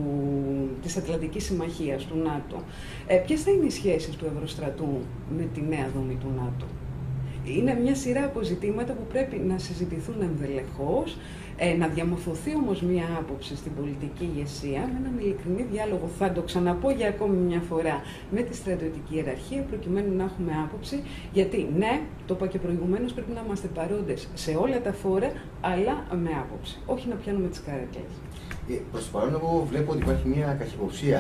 της Ατλαντικής Συμμαχίας, του ΝΑΤΟ. Ποιες θα είναι οι σχέσεις του Ευρωστρατού με τη νέα δομή του ΝΑΤΟ? Είναι μια σειρά από ζητήματα που πρέπει να συζητηθούν ενδελεχώς, να διαμορφωθεί όμως μια άποψη στην πολιτική ηγεσία, με έναν ειλικρινή διάλογο, θα το ξαναπώ για ακόμη μια φορά, με τη στρατιωτική ιεραρχία, προκειμένου να έχουμε άποψη, γιατί ναι, το είπα και προηγουμένως, πρέπει να είμαστε παρόντες σε όλα τα φόρα, αλλά με άποψη, όχι να πιάνουμε τις καρέκλες. Προς το παρόν, εγώ βλέπω ότι υπάρχει μια καχυποψία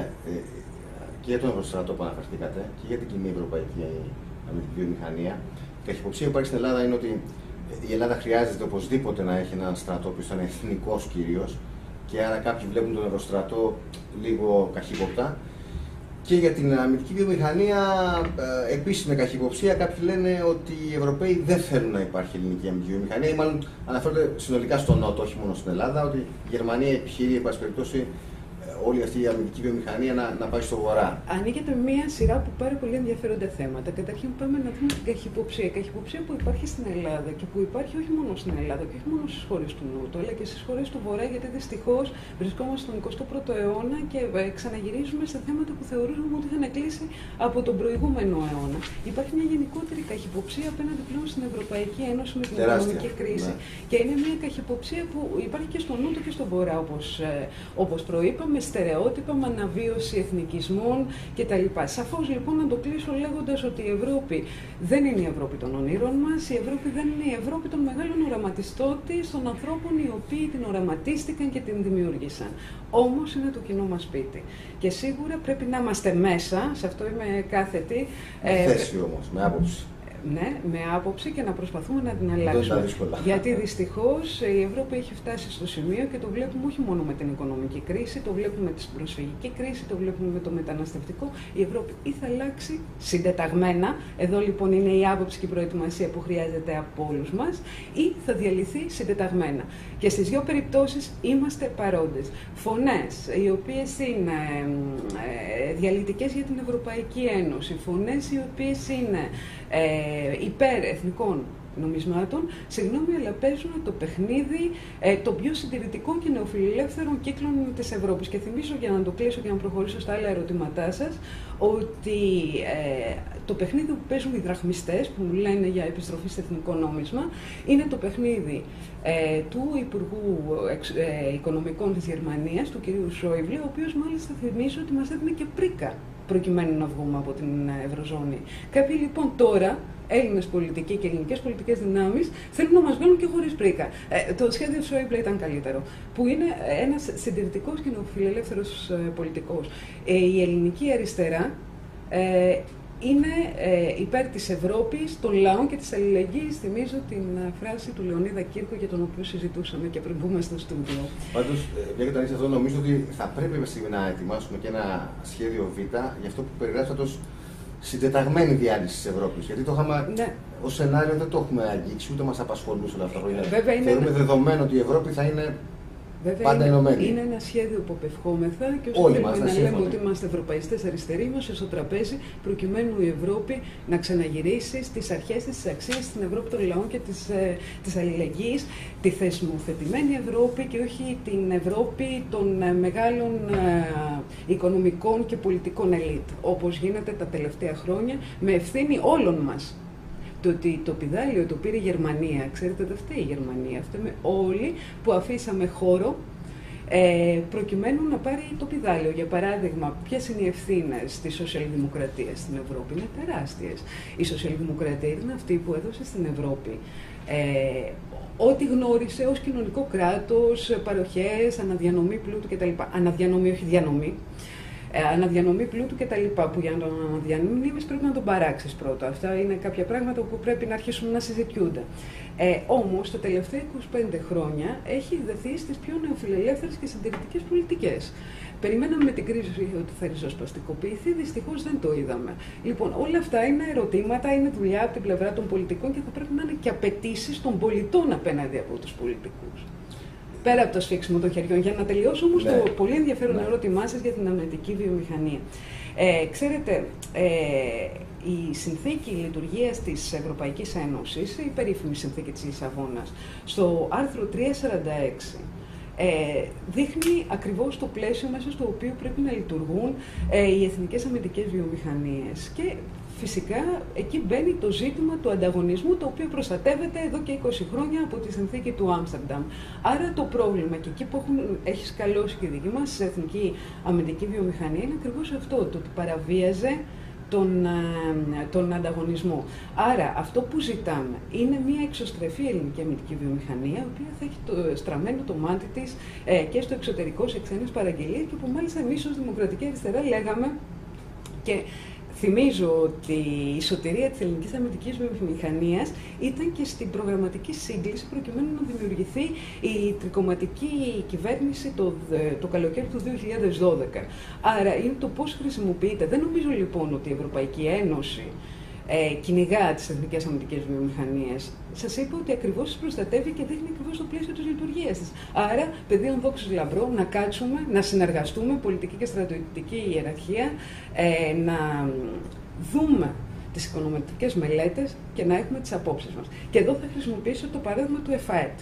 και για τον Ευρωστρατό που αναφερθήκατε και για την κοινή ευρωπαϊκή αμυντική βιομηχανία. Η καχυποψία που υπάρχει στην Ελλάδα είναι ότι η Ελλάδα χρειάζεται οπωσδήποτε να έχει έναν στρατό που είναι εθνικός κυρίως, και άρα κάποιοι βλέπουν τον Ευρωστρατό λίγο καχύποπτα. Και για την αμυντική βιομηχανία επίσης με καχυποψία. Κάποιοι λένε ότι οι Ευρωπαίοι δεν θέλουν να υπάρχει ελληνική αμυντική βιομηχανία, ή μάλλον αναφέρονται συνολικά στον Νότο, όχι μόνο στην Ελλάδα, ότι η Γερμανία επιχείρει, εν πάση περιπτώσει, όλη αυτή η αμυντική βιομηχανία να πάει στο βορρά. Ανοίγεται μία σειρά από πάρα πολύ ενδιαφέροντα θέματα. Καταρχήν, πάμε να δούμε την καχυποψία. Η καχυποψία που υπάρχει στην Ελλάδα και που υπάρχει όχι μόνο στην Ελλάδα και όχι μόνο στις χώρες του Νότου, αλλά και στις χώρες του Βορρά, γιατί δυστυχώς βρισκόμαστε στον 21ο αιώνα και ξαναγυρίζουμε σε θέματα που θεωρούσαμε ότι είχαν κλείσει από τον προηγούμενο αιώνα. Υπάρχει μια γενικότερη καχυποψία απέναντι πλέον στην Ευρωπαϊκή Ένωση με την οικονομική κρίση. Ναι. Και είναι μια καχυποψία που υπάρχει και στον Νότο και στον Βορρά, όπως προείπαμε, στερεότυπα, με αναβίωση εθνικισμών κτλ. Σαφώς λοιπόν να το κλείσω λέγοντας ότι η Ευρώπη δεν είναι η Ευρώπη των ονείρων μας, η Ευρώπη δεν είναι η Ευρώπη των μεγάλων οραματιστών της, των ανθρώπων οι οποίοι την οραματίστηκαν και την δημιούργησαν. Όμως είναι το κοινό μας σπίτι. Και σίγουρα πρέπει να είμαστε μέσα, σε αυτό είμαι κάθετη. Θέση όμως, με άποψη. Ναι, με άποψη και να προσπαθούμε να την αλλάξουμε. Γιατί δυστυχώς η Ευρώπη έχει φτάσει στο σημείο και το βλέπουμε όχι μόνο με την οικονομική κρίση, το βλέπουμε με την προσφυγική κρίση, το βλέπουμε με το μεταναστευτικό. Η Ευρώπη ή θα αλλάξει συντεταγμένα, εδώ λοιπόν είναι η άποψη και η προετοιμασία που χρειάζεται από όλους μας, ή θα διαλυθεί συντεταγμένα. Και στις δύο περιπτώσεις είμαστε παρόντες. Φωνές οι οποίες είναι διαλυτικές για την Ευρωπαϊκή Ένωση, φωνές οι οποίες είναι υπέρ εθνικών νομισμάτων, συγγνώμη, αλλά παίζουν το παιχνίδι των πιο συντηρητικών και νεοφιλελεύθερων κύκλων της Ευρώπης. Και θυμίζω, για να το κλείσω και να προχωρήσω στα άλλα ερωτήματά σας, ότι το παιχνίδι που παίζουν οι δραχμιστές, που λένε για επιστροφή στο εθνικό νόμισμα, είναι το παιχνίδι του Υπουργού Οικονομικών της Γερμανίας, του κ. Σόιμπλε, ο οποίος μάλιστα θυμίζω ότι μας έδινε και πρίκα προκειμένου να βγούμε από την Ευρωζώνη. Κάποιοι λοιπόν τώρα, Έλληνες πολιτικοί και ελληνικές πολιτικές δυνάμεις, θέλουν να μας βγάλουν και χωρίς πρίκα. Το σχέδιο Σόιμπλε ήταν καλύτερο, που είναι ένας συντηρητικός και νεοφιλελεύθερος πολιτικός. Η ελληνική αριστερά είναι υπέρ της Ευρώπης, των λαών και της αλληλεγγύης. Θυμίζω την φράση του Λεωνίδα Κύρκο, για τον οποίο συζητούσαμε και πριν μπούμε στο στούντιο. Πάντως, μια και αυτό, νομίζω ότι θα πρέπει να ετοιμάσουμε και ένα σχέδιο Β για αυτό που περιγράψατε ως συντεταγμένη διάλυση της Ευρώπης. Γιατί το είχαμε ως σενάριο, δεν το έχουμε αγγίξει, ούτε μας απασχολούσε όλα αυτά τα χρόνια. Θεωρούμε δεδομένο ότι η Ευρώπη θα είναι Βέβαια, πάντα ενωμένοι. Είναι ένα σχέδιο που απευχόμεθα και όσο θέλουμε να λέμε ότι είμαστε ευρωπαϊστές αριστεροί, είμαστε στο τραπέζι προκειμένου η Ευρώπη να ξαναγυρίσει στις αρχές της, στις αξίες, στην Ευρώπη των λαών και της αλληλεγγύης, τη θεσμοθετημένη Ευρώπη και όχι την Ευρώπη των μεγάλων οικονομικών και πολιτικών ελίτ, όπως γίνεται τα τελευταία χρόνια με ευθύνη όλων μας. Το ότι το πηδάλιο το πήρε η Γερμανία, ξέρετε, δεν φταίει η Γερμανία, φταίμε όλοι που αφήσαμε χώρο προκειμένου να πάρει το πηδάλιο. Για παράδειγμα, ποιες είναι οι ευθύνες της σοσιαλδημοκρατίας στην Ευρώπη? Είναι τεράστιες. Η σοσιαλδημοκρατία ήταν αυτή που έδωσε στην Ευρώπη ό,τι γνώρισε ως κοινωνικό κράτος, παροχές, αναδιανομή πλούτου κτλ. Αναδιανομή, όχι διανομή. Αναδιανομή πλούτου κτλ. Που για να τον αναδιανύμεις πρέπει να τον παράξεις πρώτα. Αυτά είναι κάποια πράγματα που πρέπει να αρχίσουν να συζητιούνται. Όμως, τα τελευταία 25 χρόνια έχει δεθεί στις πιο νεοφιλελεύθερες και συντηρητικές πολιτικές. Περιμέναμε με την κρίση ότι θα ριζοσπαστικοποιηθεί, δυστυχώς δεν το είδαμε. Λοιπόν, όλα αυτά είναι ερωτήματα, είναι δουλειά από την πλευρά των πολιτικών και θα πρέπει να είναι και απαιτήσεις των πολιτών απέναντι από τους πολιτικούς. Πέρα από το σφίξιμο των χεριών. Για να τελειώσω όμως το πολύ ενδιαφέρον ερώτημά σας για την αμυντική βιομηχανία. Ξέρετε, η συνθήκη λειτουργίας της Ευρωπαϊκής Ένωσης, η περίφημη συνθήκη της Λισαβόνας, στο άρθρο 346, δείχνει ακριβώς το πλαίσιο μέσα στο οποίο πρέπει να λειτουργούν οι εθνικές αμυντικές βιομηχανίες. Και φυσικά εκεί μπαίνει το ζήτημα του ανταγωνισμού, το οποίο προστατεύεται εδώ και 20 χρόνια από τη συνθήκη του Άμστερνταμ. Άρα το πρόβλημα, και εκεί που έχει σκαλώσει και η δική μας εθνική αμυντική βιομηχανία, είναι ακριβώς αυτό, το ότι παραβίαζε τον ανταγωνισμό. Άρα αυτό που ζητάμε είναι μια εξωστρεφή ελληνική αμυντική βιομηχανία, η οποία θα έχει στραμμένο το μάτι της και στο εξωτερικό σε ξένες παραγγελίες, και που μάλιστα εμείς ως Δημοκρατική Αριστερά λέγαμε, και θυμίζω ότι η σωτηρία της ελληνικής αμυντικής βιομηχανίας ήταν και στην προγραμματική σύγκληση προκειμένου να δημιουργηθεί η τρικομματική κυβέρνηση το καλοκαίρι του 2012. Άρα είναι το πώς χρησιμοποιείται. Δεν νομίζω λοιπόν ότι η Ευρωπαϊκή Ένωση κυνηγά τις εθνικές αμυντικές βιομηχανίες. Σας είπα ότι ακριβώς τις προστατεύει και δείχνει ακριβώς το πλαίσιο της λειτουργίας της. Άρα, πεδίων δόξης λαμπρό, να κάτσουμε, να συνεργαστούμε, πολιτική και στρατιωτική ιεραρχία, να δούμε τις οικονομετρικές μελέτες και να έχουμε τις απόψεις μας. Και εδώ θα χρησιμοποιήσω το παράδειγμα του ΕΦΑΕΤ,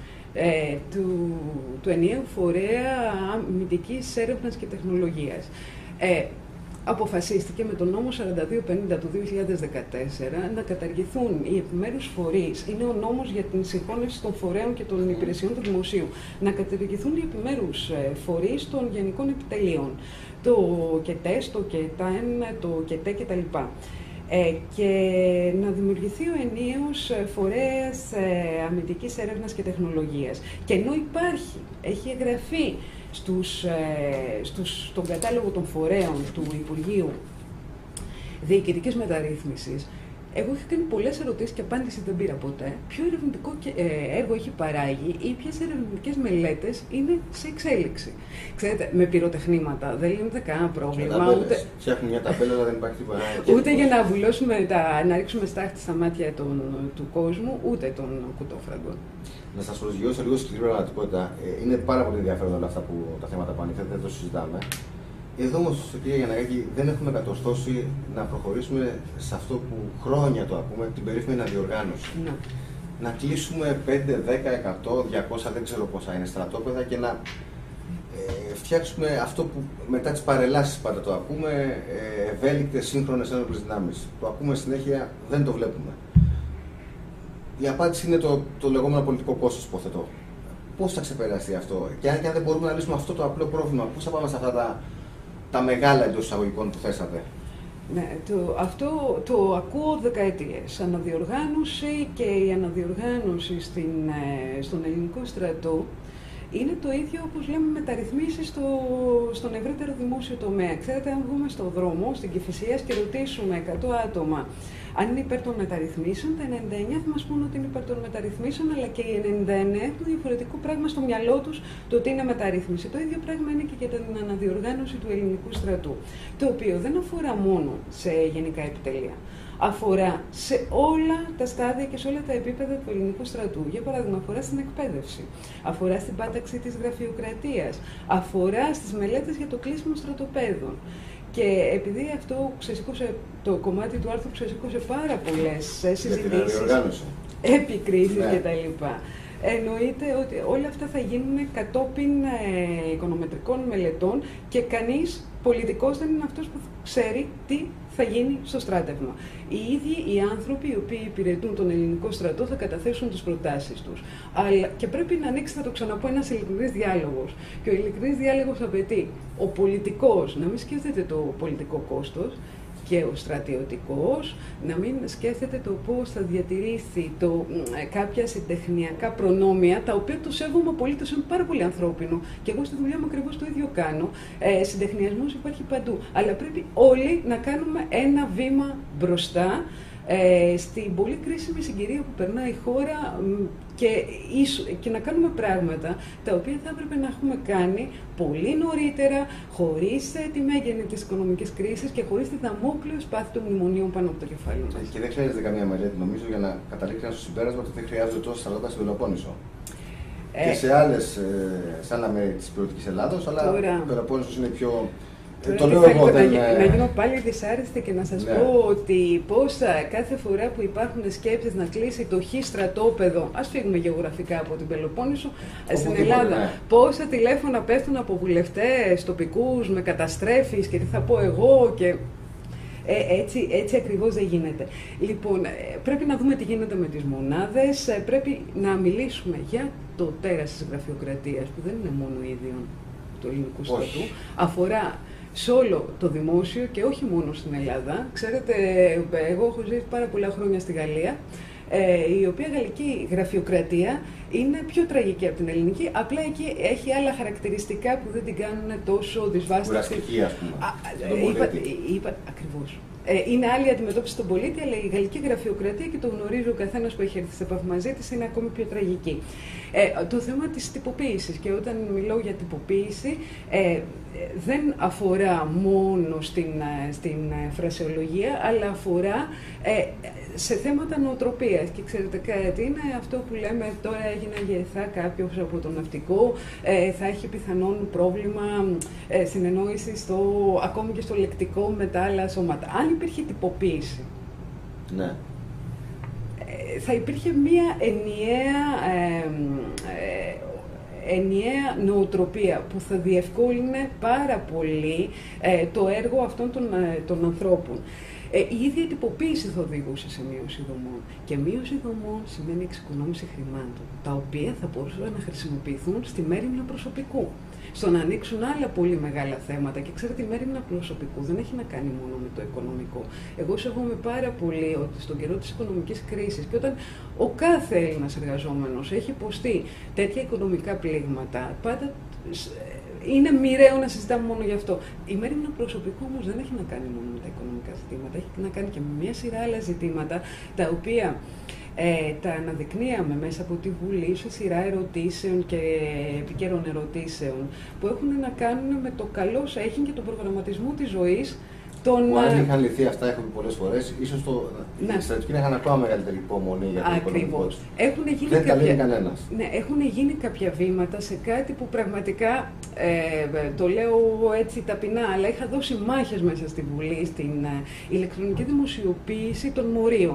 του ενιαίου φορέα αμυντικής έρευνας και τεχνολογίας. Αποφασίστηκε με τον νόμο 4250 του 2014 να καταργηθούν οι επιμέρους φορείς. Είναι ο νόμος για την συγχώνευση των φορέων και των υπηρεσιών του δημοσίου. Να καταργηθούν οι επιμέρους φορείς των γενικών επιτελείων. Το ΚΕΤΕΣ, το ΚΕΤΑΕΝ, το ΚΕΤΕ κτλ. Και να δημιουργηθεί ο ενιαίος φορέας αμυντικής έρευνας και τεχνολογίας. Και ενώ έχει εγγραφεί στον κατάλογο των φορέων του Υπουργείου Διοικητικής Μεταρρύθμισης, εγώ είχα κάνει πολλές ερωτήσεις και απάντηση δεν πήρα ποτέ. Ποιο ερευνητικό έργο έχει παράγει ή ποιες ερευνητικές μελέτες είναι σε εξέλιξη? Ξέρετε, με πυροτεχνήματα δεν λύνεται κανένα πρόβλημα. Φτιάχνουν μια ταμπέλα, αλλά δεν υπάρχει τίποτα. Ούτε για να βουλώσουμε, να ρίξουμε στάχτη στα μάτια του κόσμου, ούτε των κουτόφραγκων. Να σας προσγειώσω λίγο στην πραγματικότητα. Είναι πάρα πολύ ενδιαφέρον όλα αυτά τα θέματα που ανήκατε, δεν το συζητάμε. Εδώ όμως, κύριε Γιαννακάκη, δεν έχουμε κατορθώσει να προχωρήσουμε σε αυτό που χρόνια το ακούμε, την περίφημη αναδιοργάνωση. Ναι. Να κλείσουμε 5, 10, 100, 200, δεν ξέρω πόσα είναι στρατόπεδα και να φτιάξουμε αυτό που μετά τις παρελάσεις πάντα το ακούμε, ευέλικτες σύγχρονες ένοπλες δυνάμεις. Το ακούμε συνέχεια, δεν το βλέπουμε. Η απάντηση είναι το λεγόμενο πολιτικό κόστος, υποθετώ. Πώς θα ξεπεραστεί αυτό? Και αν δεν μπορούμε να λύσουμε αυτό το απλό πρόβλημα, πώς θα πάμε σε αυτά τα μεγάλα εντός εισαγωγικών που θέσατε? Ναι, αυτό το ακούω δεκαετίες. Αναδιοργάνωση, και η αναδιοργάνωση στον ελληνικό στρατό είναι το ίδιο όπως λέμε μεταρρυθμίσεις στον ευρύτερο δημόσιο τομέα. Ξέρετε, αν βγούμε στον δρόμο, στην Κηφισίας και ρωτήσουμε 100 άτομα αν είναι υπέρ των μεταρρυθμίσεων, τα 99 θα μας πούν ότι είναι υπέρ των μεταρρυθμίσεων, αλλά και οι 99 έχουν διαφορετικό πράγμα στο μυαλό τους το ότι είναι μεταρρύθμιση. Το ίδιο πράγμα είναι και για την αναδιοργάνωση του ελληνικού στρατού, το οποίο δεν αφορά μόνο σε γενικά επιτελεία, Αφορά σε όλα τα στάδια και σε όλα τα επίπεδα του ελληνικού στρατού. Για παράδειγμα, αφορά στην εκπαίδευση, αφορά στην πάταξη της γραφειοκρατίας, αφορά στις μελέτες για το κλείσιμο στρατοπέδων. Και επειδή αυτό ξεσήκωσε, το κομμάτι του άρθρου ξεσήκωσε πάρα πολλές συζητήσεις, επικρίσεις κτλ. Εννοείται ότι όλα αυτά θα γίνουν κατόπιν οικονομετρικών μελετών και κανείς πολιτικός δεν είναι αυτός που ξέρει τι θα γίνει στο στράτευμα. Οι ίδιοι οι άνθρωποι οι οποίοι υπηρετούν τον ελληνικό στρατό θα καταθέσουν τις προτάσεις τους. Αλλά και πρέπει να ανοίξει, θα το ξαναπώ, ένας ειλικρινής διάλογος. Και ο ειλικρινής διάλογος απαιτεί ο πολιτικός να μην σκέφτεται το πολιτικό κόστος, και ο στρατιωτικός να μην σκέφτεται το πώς θα διατηρήσει κάποια συντεχνιακά προνόμια, τα οποία το σέβομαι απολύτως, είναι πάρα πολύ ανθρώπινο. Και εγώ στη δουλειά μου ακριβώς το ίδιο κάνω. Συντεχνιασμός υπάρχει παντού. Αλλά πρέπει όλοι να κάνουμε ένα βήμα μπροστά στην πολύ κρίσιμη συγκυρία που περνάει η χώρα και να κάνουμε πράγματα τα οποία θα έπρεπε να έχουμε κάνει πολύ νωρίτερα, χωρίς τη μέγενη της οικονομικής κρίσης και χωρίς τη δαμόκλειο σπάθη των μνημονίων πάνω από το κεφάλι μας. Και δεν χρειάζεται καμία μελέτη, νομίζω, για να καταλήξει στο συμπέρασμα ότι δεν χρειάζεται τόσο στρατόπεδα στην Πελοπόννησο. Και σε άλλα μέρη της υπηρετικής Ελλάδος, αλλά ο Πελοπόννησος είναι πιο. Το λέω εγώ, να γίνω πάλι δυσάρεστη και να σας πω ότι κάθε φορά που υπάρχουν σκέψεις να κλείσει το χ στρατόπεδο, ας φύγουμε γεωγραφικά από την Πελοπόννησο, στην Ελλάδα, πόσα τηλέφωνα πέφτουν από βουλευτές τοπικούς με καταστρέφεις και τι θα πω εγώ και έτσι ακριβώς δεν γίνεται. Λοιπόν, πρέπει να δούμε τι γίνεται με τις μονάδες, πρέπει να μιλήσουμε για το τέρας της γραφειοκρατίας που δεν είναι μόνο ίδιο του ελληνικού στρατού, αφορά σε όλο το δημόσιο και όχι μόνο στην Ελλάδα. Ξέρετε, εγώ έχω ζήσει πάρα πολλά χρόνια στη Γαλλία, η οποία γαλλική γραφειοκρατία είναι πιο τραγική από την ελληνική, απλά εκεί έχει άλλα χαρακτηριστικά που δεν την κάνουν τόσο δυσβάστατη. Κουραστική, ας πούμε. Ακριβώς. Είναι άλλη αντιμετώπιση στον πολίτη, αλλά η γαλλική γραφειοκρατία, και το γνωρίζει ο καθένας που έχει έρθει σε επαφή μαζί της, είναι ακόμη πιο τραγική. Το θέμα της τυποποίησης, και όταν μιλώ για τυποποίηση, δεν αφορά μόνο στην φρασεολογία, αλλά αφορά σε θέματα νοοτροπίας. Και ξέρετε κάτι, είναι αυτό που λέμε τώρα έγινε αγερθά κάποιος από το ναυτικό, θα έχει πιθανόν πρόβλημα συνεννόηση ακόμη και στο λεκτικό με τα άλλα σώματα. Αν υπήρχε τυποποίηση, ναι, θα υπήρχε μία ενιαία νοοτροπία που θα διευκόλυνε πάρα πολύ το έργο αυτών των ανθρώπων. Η ίδια τυποποίηση θα οδηγούσε σε μείωση δομών. Και μείωση δομών σημαίνει εξοικονόμηση χρημάτων, τα οποία θα μπορούσαν να χρησιμοποιηθούν στη μέριμνα προσωπικού. Στο να ανοίξουν άλλα πολύ μεγάλα θέματα. Και ξέρετε, η μέριμνα προσωπικού δεν έχει να κάνει μόνο με το οικονομικό. Εγώ σέβομαι πάρα πολύ ότι στον καιρό της οικονομικής κρίσης και όταν ο κάθε Έλληνας εργαζόμενος έχει υποστεί τέτοια οικονομικά πλήγματα, πάντα είναι μοιραίο να συζητάμε μόνο γι' αυτό. Η μέριμνα προσωπικού όμως δεν έχει να κάνει μόνο με τα οικονομικά ζητήματα, έχει να κάνει και με μια σειρά άλλα ζητήματα, τα οποία τα αναδεικνύαμε μέσα από τη Βουλή σε σειρά ερωτήσεων και επικαίρων ερωτήσεων, που έχουν να κάνουν με το καλό έχει και τον προγραμματισμό της ζωής. Αν είχαν λυθεί αυτά, έχω πει πολλές φορές, ίσως οι στρατιωτικοί να είχαν ακόμα μεγαλύτερη υπομονή για το οικονομικό τους. Δεν τα λέει κανένας. Ναι, έχουν γίνει κάποια βήματα σε κάτι που πραγματικά, το λέω έτσι ταπεινά, αλλά είχα δώσει μάχες μέσα στη Βουλή, στην ηλεκτρονική δημοσιοποίηση των μορίων.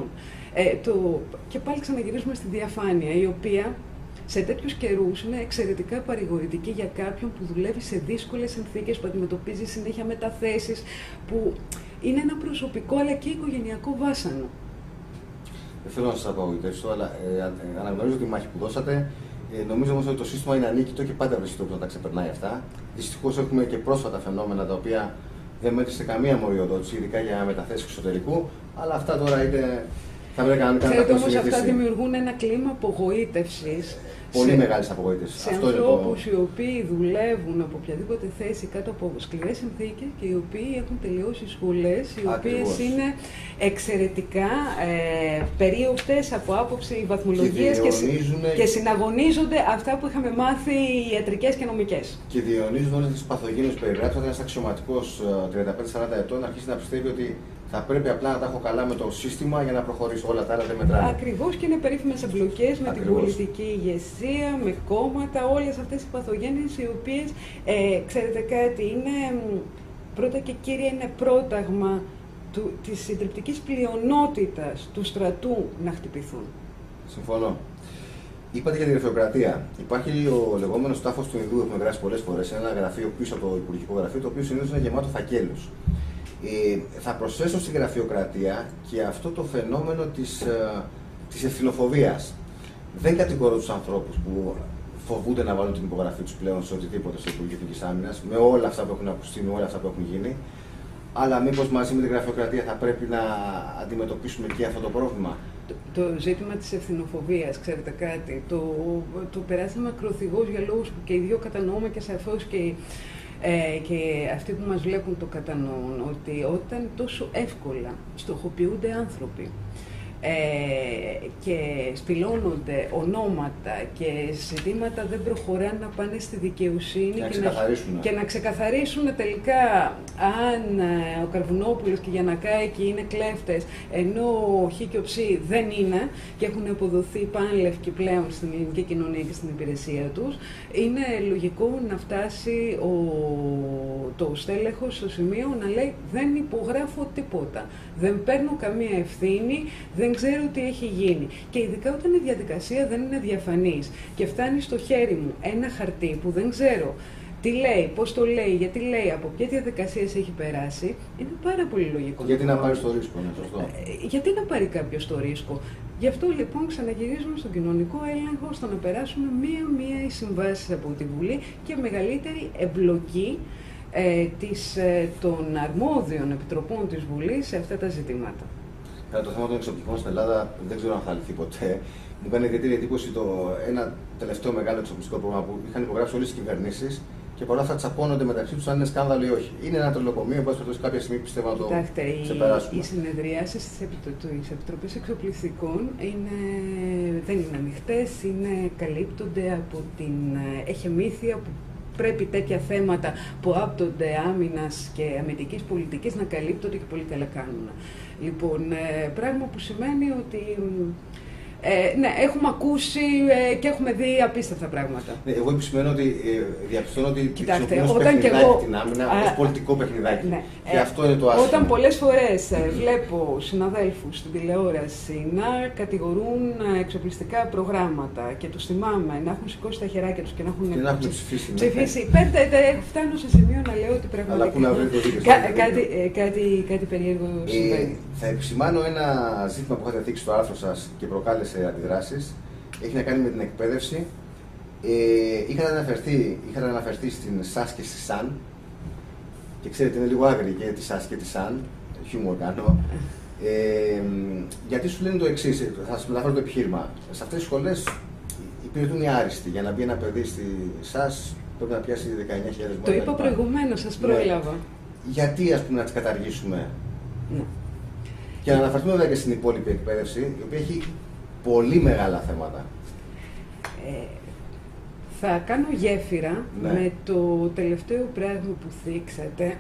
Και πάλι ξαναγυρίζουμε στη διαφάνεια, η οποία σε τέτοιους καιρούς είναι εξαιρετικά παρηγορητική για κάποιον που δουλεύει σε δύσκολες συνθήκες, που αντιμετωπίζει συνέχεια μεταθέσεις, που είναι ένα προσωπικό αλλά και οικογενειακό βάσανο. Δεν θέλω να σας απογοητεύσω, αλλά αναγνωρίζω τη μάχη που δώσατε. Νομίζω όμως ότι το σύστημα είναι ανίκητο και πάντα βρίσκεται όπου να τα ξεπερνάει αυτά. Δυστυχώς έχουμε και πρόσφατα φαινόμενα τα οποία δεν μέτρησε καμία μοριοδότηση, ειδικά για μεταθέσεις εξωτερικού, αλλά αυτά τώρα είναι. Ξέρετε όμως, αυτά δημιουργούν ένα κλίμα απογοήτευσης. Πολύ μεγάλης απογοήτευσης. Σε ανθρώπους οι οποίοι δουλεύουν από οποιαδήποτε θέση κάτω από σκληρές συνθήκες και οι οποίοι έχουν τελειώσει σχολές, οι οποίες είναι εξαιρετικά περίοπτες από άποψη βαθμολογίας και συναγωνίζονται αυτά που είχαμε μάθει οι ιατρικές και νομικές. Και διαιωνίζουν όλες τις παθογένειες που περιγράψατε. Ένας αξιωματικός 35-40 ετών αρχίζει να πιστεύει ότι Θα πρέπει απλά να τα έχω καλά με το σύστημα για να προχωρήσω. Όλα τα άλλα δεν μετράνε. Ακριβώς, και είναι περίφημες εμπλοκές με την πολιτική ηγεσία, με κόμματα, όλες αυτές οι παθογένειες οι οποίες, ξέρετε κάτι, είναι πρώτα και κύρια είναι πρόταγμα της συντριπτικής πλειονότητας του στρατού να χτυπηθούν. Συμφωνώ. Είπατε για τη γραφειοκρατία. Υπάρχει ο λεγόμενος τάφος του Ινδού, έχουμε γράψει πολλές φορές, ένα γραφείο πίσω από το Υπουργικό Γραφείο, το οποίο συνήθως είναι γεμάτο φακέλους. Θα προσθέσω στη γραφειοκρατία και αυτό το φαινόμενο της ευθυνοφοβίας. Δεν κατηγορώ τους ανθρώπους που φοβούνται να βάλουν την υπογραφή τους πλέον σε οτιδήποτε στο Υπουργείο Εθνικής Άμυνας, με όλα αυτά που έχουν ακουστεί, με όλα αυτά που έχουν γίνει. Αλλά μήπως μαζί με την γραφειοκρατία θα πρέπει να αντιμετωπίσουμε και αυτό το πρόβλημα. Το ζήτημα της ευθυνοφοβίας, ξέρετε κάτι, το περάσαμε ακροθυγώς για λόγους που και οι δύο κατανοούμε και σαφώς και αυτοί που μας βλέπουν το κατανοούν, ότι όταν τόσο εύκολα στοχοποιούνται άνθρωποι και σπηλώνονται ονόματα και ζητήματα δεν προχωράνε να πάνε στη δικαιοσύνη και να ξεκαθαρίσουν τελικά αν ο Καρβουνόπουλος και η Γιαννακάκη είναι κλέφτες, ενώ ο Χ και ο Ψ δεν είναι και έχουν αποδοθεί πάνλευκοι πλέον στην ελληνική κοινωνία και στην υπηρεσία τους, είναι λογικό να φτάσει το στέλεχος στο σημείο να λέει δεν υπογράφω τίποτα, δεν παίρνω καμία ευθύνη, δεν ξέρω τι έχει γίνει. Και ειδικά όταν η διαδικασία δεν είναι διαφανής και φτάνει στο χέρι μου ένα χαρτί που δεν ξέρω τι λέει, πώς το λέει, γιατί λέει, από ποια διαδικασίες έχει περάσει, είναι πάρα πολύ λογικό. Γιατί να πάρει το ρίσκο, ναι, σωστό. Γιατί να πάρει κάποιος το ρίσκο. Γι' αυτό λοιπόν ξαναγυρίζουμε στον κοινωνικό έλεγχο, στο να περάσουμε μία-μία οι συμβάσεις από τη Βουλή και μεγαλύτερη εμπλοκή των αρμόδιων επιτροπών της Βουλής σε αυτά τα ζητήματα. Το θέμα των εξοπλισμών στην Ελλάδα δεν ξέρω αν θα λυθεί ποτέ. Μου κάνει ιδιαίτερη εντύπωση ένα τελευταίο μεγάλο εξοπλιστικό πρόγραμμα που είχαν υπογράψει όλες τις κυβερνήσεις και παρόλα αυτά τσαπώνονται μεταξύ τους αν είναι σκάνδαλο ή όχι. Είναι ένα τρελοκομείο που κάποια στιγμή πιστεύω να το ξεπεράσουμε. Οι συνεδριάσεις της Επιτροπής Εξοπλιστικών δεν είναι ανοιχτές, καλύπτονται από την εχεμήθεια που πρέπει τέτοια θέματα που άπτονται άμυνας και αμυντικής πολιτικής να καλύπτονται και πολύ καλά κάνουν. Λοιπόν, πράγμα που σημαίνει ότι ναι, έχουμε ακούσει και έχουμε δει απίστευτα πράγματα. Ναι, εγώ επισημαίνω ότι διαπιστώνω ότι κοιτάξτε, όταν και εγώ την άμυνα ως πολιτικό παιχνιδάκι. Ναι, και αυτό είναι το άσχημο. Όταν πολλές φορές βλέπω συναδέλφους στην τηλεόραση να κατηγορούν εξοπλιστικά προγράμματα και τους θυμάμαι να έχουν σηκώσει τα χεράκια τους και να έχουν ψηφίσει. Φτάνω σε σημείο να λέω ότι πραγματικά κάτι περίεργο συμβαίνει. Θα επισημάνω ένα ζήτημα που είχατε δείξει στο άρθρο σας και προκάλεσε αντιδράσεις. Έχει να κάνει με την εκπαίδευση. Είχατε αναφερθεί στην ΣΑΣ και στη ΣΑΝ. Και ξέρετε, είναι λίγο άγρια και τη ΣΑΣ και τη ΣΑΝ. Χιούμορ κάνω. Γιατί σου λένε το εξής, θα σας μεταφέρω το επιχείρημα. Σε αυτές τις σχολές υπηρετούν οι άριστοι. Για να μπει ένα παιδί στη ΣΑΣ πρέπει να πιάσει 19.000 ευρώ. Το είπα προηγουμένως, σας πρόλαβα. Ναι. Γιατί ας πούμε να τις καταργήσουμε. Ναι. Και να αναφερθούμε βέβαια και στην υπόλοιπη εκπαίδευση, η οποία έχει πολύ μεγάλα θέματα. Θα κάνω γέφυρα ναι. με το τελευταίο πράγμα που θίξατε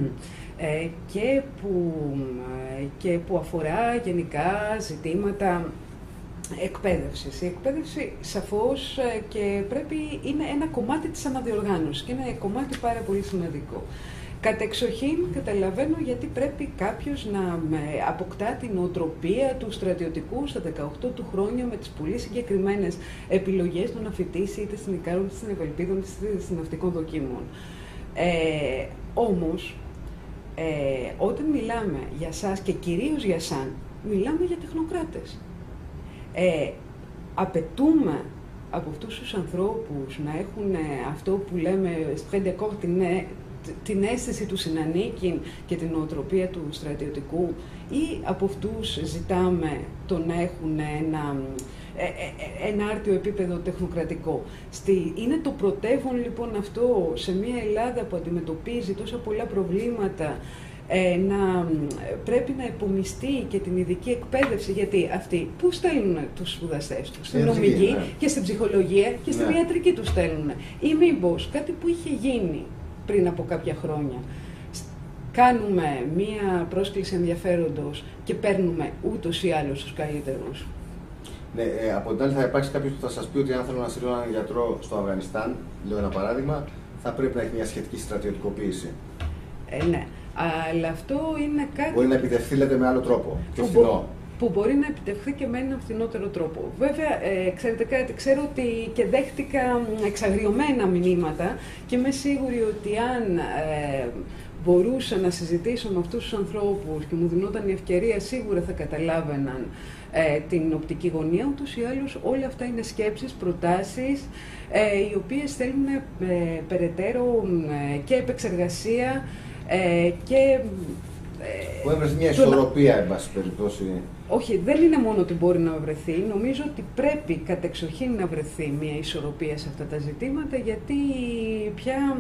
και που αφορά γενικά ζητήματα εκπαίδευσης. Η εκπαίδευση σαφώς και είναι ένα κομμάτι της αναδιοργάνωσης και είναι ένα κομμάτι πάρα πολύ σημαντικό. Κατεξοχήν καταλαβαίνω γιατί πρέπει κάποιος να αποκτά την οτροπία του στρατιωτικού στα 18 του χρόνια με τις πολύ συγκεκριμένες επιλογές του να φοιτήσει είτε στην Ικάρου, είτε στην Ευελπίδων, είτε στην ναυτικών δοκίμων. Όμως, όταν μιλάμε για σας και κυρίως για ΣΑΝ, μιλάμε για τεχνοκράτες. Απαιτούμε από αυτούς τους ανθρώπους να έχουν αυτό που λέμε την αίσθηση του συνανίκην και την νοοτροπία του στρατιωτικού ή από αυτούς ζητάμε το να έχουν ένα άρτιο επίπεδο τεχνοκρατικό. Είναι το πρωτεύον λοιπόν αυτό σε μια Ελλάδα που αντιμετωπίζει τόσα πολλά προβλήματα να πρέπει να επομιστεί και την ειδική εκπαίδευση, γιατί αυτοί πού στέλνουν τους σπουδαστές τους, στην νομική ναι. και στην ψυχολογία και στην ναι. ιατρική τους στέλνουν. Ή μήπως κάτι που είχε γίνει πριν από κάποια χρόνια. κάνουμε μία πρόσκληση ενδιαφέροντος και παίρνουμε ούτως ή άλλως τους καλύτερους. Ναι, από την άλλη θα υπάρξει κάποιος που θα σας πει ότι αν θέλω να στείλω έναν γιατρό στο Αφγανιστάν, λέω ένα παράδειγμα, θα πρέπει να έχει μια σχετική στρατιωτικοποίηση. Ναι, αλλά αυτό είναι κάτι... Μπορεί να επιτευχθεί, λέτε, με άλλο τρόπο, πιο φθηνό. Που μπορεί να επιτευχθεί και με έναν φθηνότερο τρόπο. Βέβαια, ξέρετε κάτι, ξέρω ότι και δέχτηκα εξαγριωμένα μηνύματα και είμαι σίγουρη ότι αν μπορούσα να συζητήσω με αυτούς τους ανθρώπους και μου δινόταν η ευκαιρία, σίγουρα θα καταλάβαιναν την οπτική γωνία. Ούτως ή άλλως όλα αυτά είναι σκέψεις, προτάσεις, οι οποίες θέλουν περαιτέρω και επεξεργασία και... Που έβρεσε μια ισορροπία, εν πάση περιπτώσει. Όχι, δεν είναι μόνο ότι μπορεί να βρεθεί. Νομίζω ότι πρέπει κατεξοχήν να βρεθεί μια ισορροπία σε αυτά τα ζητήματα, γιατί πια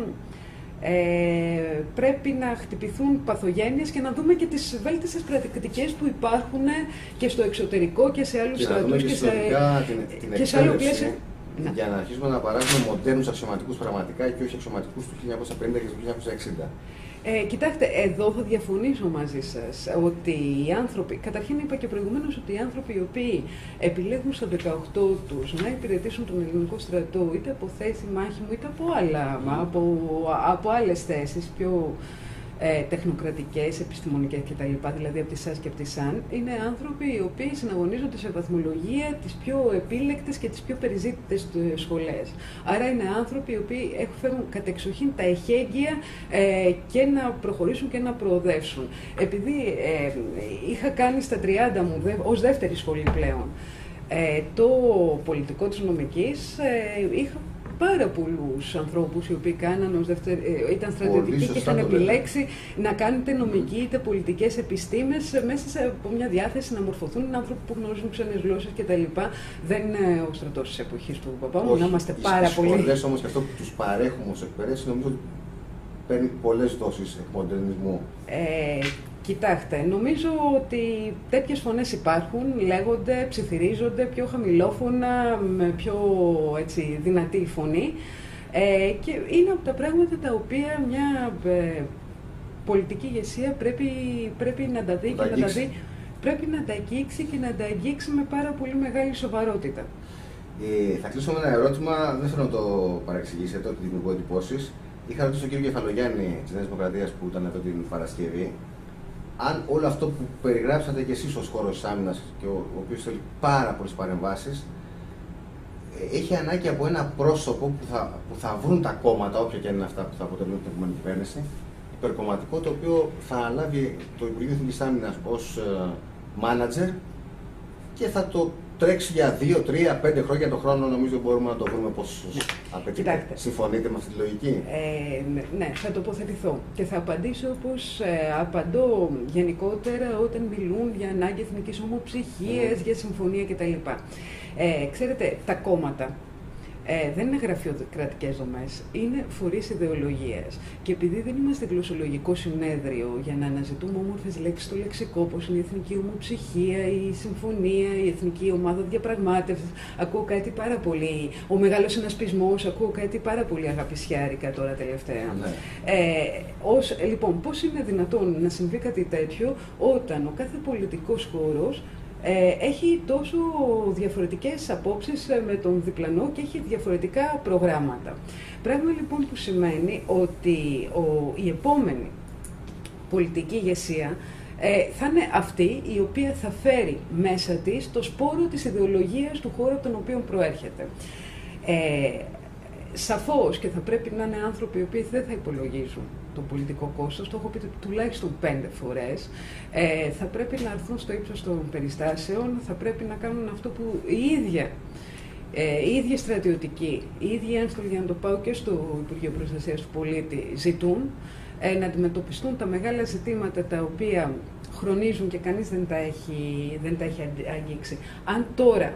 πρέπει να χτυπηθούν παθογένειες και να δούμε και τις βέλτιστες πρακτικές που υπάρχουν και στο εξωτερικό και σε άλλους στρατούς και σε άλλο πλαίσιο. Για να αρχίσουμε να παράγουμε μοντέρνους αξιωματικούς πραγματικά και όχι αξιωματικούς του 1950 και του 1960. Κοιτάξτε, εδώ θα διαφωνήσω μαζί σας ότι οι άνθρωποι, καταρχήν είπα και προηγουμένως ότι οι άνθρωποι οι οποίοι επιλέγουν στα 18 τους να υπηρετήσουν τον ελληνικό στρατό είτε από θέση μάχημου είτε από άλλες θέσεις πιο τεχνοκρατικές, επιστημονικές κτλ., δηλαδή από τη ΣΑΣ και από τη ΣΑΝ, είναι άνθρωποι οι οποίοι συναγωνίζονται σε βαθμολογία τις πιο επίλεκτες και τις πιο περιζήτητες σχολές. Άρα είναι άνθρωποι οι οποίοι φέρουν κατεξοχήν τα εχέγγυα και να προχωρήσουν και να προοδεύσουν. Επειδή είχα κάνει στα 30 μου ως δεύτερη σχολή πλέον το πολιτικό της νομικής, είχα πάρα πολλούς ανθρώπους οι οποίοι ήταν στρατιωτικοί και είχαν επιλέξει να κάνετε νομική είτε πολιτικές επιστήμες μέσα από μια διάθεση να μορφωθούν. Είναι άνθρωποι που γνωρίζουν ξένες γλώσσες κτλ. Δεν είναι ο στρατός της εποχής του παπά μου, να είμαστε πάρα πολύ. Οι σχολές όμως και αυτό που τους παρέχουμε ως εκπαίδευση νομίζω ότι παίρνει πολλές δόσεις εκμοντερνισμού. Κοιτάξτε, νομίζω ότι τέτοιες φωνές υπάρχουν, λέγονται, ψιθυρίζονται πιο χαμηλόφωνα, με πιο δυνατή φωνή και είναι από τα πράγματα τα οποία μια πολιτική ηγεσία πρέπει να τα δει και να τα δει, πρέπει να τα αγγίξει και να τα αγγίξει με πάρα πολύ μεγάλη σοβαρότητα. Θα κλείσω με ένα ερώτημα, δεν θέλω να το παρεξηγήσετε, ότι δημιουργώ εντυπώσεις. Είχα ρωτήσει τον κύριο Κεφαλογιάννη της Νέας Δημοκρατίας που ήταν εδώ την Παρασκευή, αν όλο αυτό που περιγράψατε και εσείς ως χώρος της άμυνας, και ο οποίος θέλει πάρα πολλές παρεμβάσεις, έχει ανάγκη από ένα πρόσωπο που θα βρουν τα κόμματα, όποια και είναι αυτά που θα αποτελούν την επόμενη κυβέρνηση, υπερκομματικό, το οποίο θα αναλάβει το Υπουργείο Εθνικής Άμυνας ως μάνατζερ και θα το τρέξει για 2, 3, 5 χρόνια το χρόνο. Νομίζω μπορούμε να το βρούμε πώς απαιτείται. Συμφωνείτε με αυτή τη λογική? Ναι, θα τοποθετηθώ και θα απαντήσω όπως απαντώ γενικότερα όταν μιλούν για ανάγκη εθνικής ομοψυχίας, για συμφωνία κτλ. Ξέρετε, τα κόμματα δεν είναι γραφειοκρατικές δομές, είναι φορείς ιδεολογίας. Και επειδή δεν είμαστε γλωσσολογικό συνέδριο για να αναζητούμε όμορφες λέξεις στο λεξικό, όπως είναι η εθνική ομοψυχία, η συμφωνία, η εθνική ομάδα διαπραγμάτευσης, ακούω κάτι πάρα πολύ. Ο μεγάλος συνασπισμός, ακούω κάτι πάρα πολύ αγαπησιάρικα τώρα τελευταία. Ναι. Λοιπόν, πώς είναι δυνατόν να συμβεί κάτι τέτοιο όταν ο κάθε πολιτικός χώρος έχει τόσο διαφορετικές απόψεις με τον διπλανό και έχει διαφορετικά προγράμματα. Πράγμα λοιπόν που σημαίνει ότι η επόμενη πολιτική ηγεσία θα είναι αυτή η οποία θα φέρει μέσα της το σπόρο της ιδεολογίας του χώρου από τον οποίο προέρχεται. Σαφώς και θα πρέπει να είναι άνθρωποι οι οποίοι δεν θα υπολογίζουν το πολιτικό κόστος, το έχω πει τουλάχιστον 5 φορές, θα πρέπει να έρθουν στο ύψος των περιστάσεων, θα πρέπει να κάνουν αυτό που οι ίδιοι στρατιωτικοί, οι ίδιοι ένστολοι, για να το πάω και στο Υπουργείο Προστασίας του Πολίτη, ζητούν, να αντιμετωπιστούν τα μεγάλα ζητήματα τα οποία χρονίζουν και κανείς δεν τα έχει αγγίξει. Αν τώρα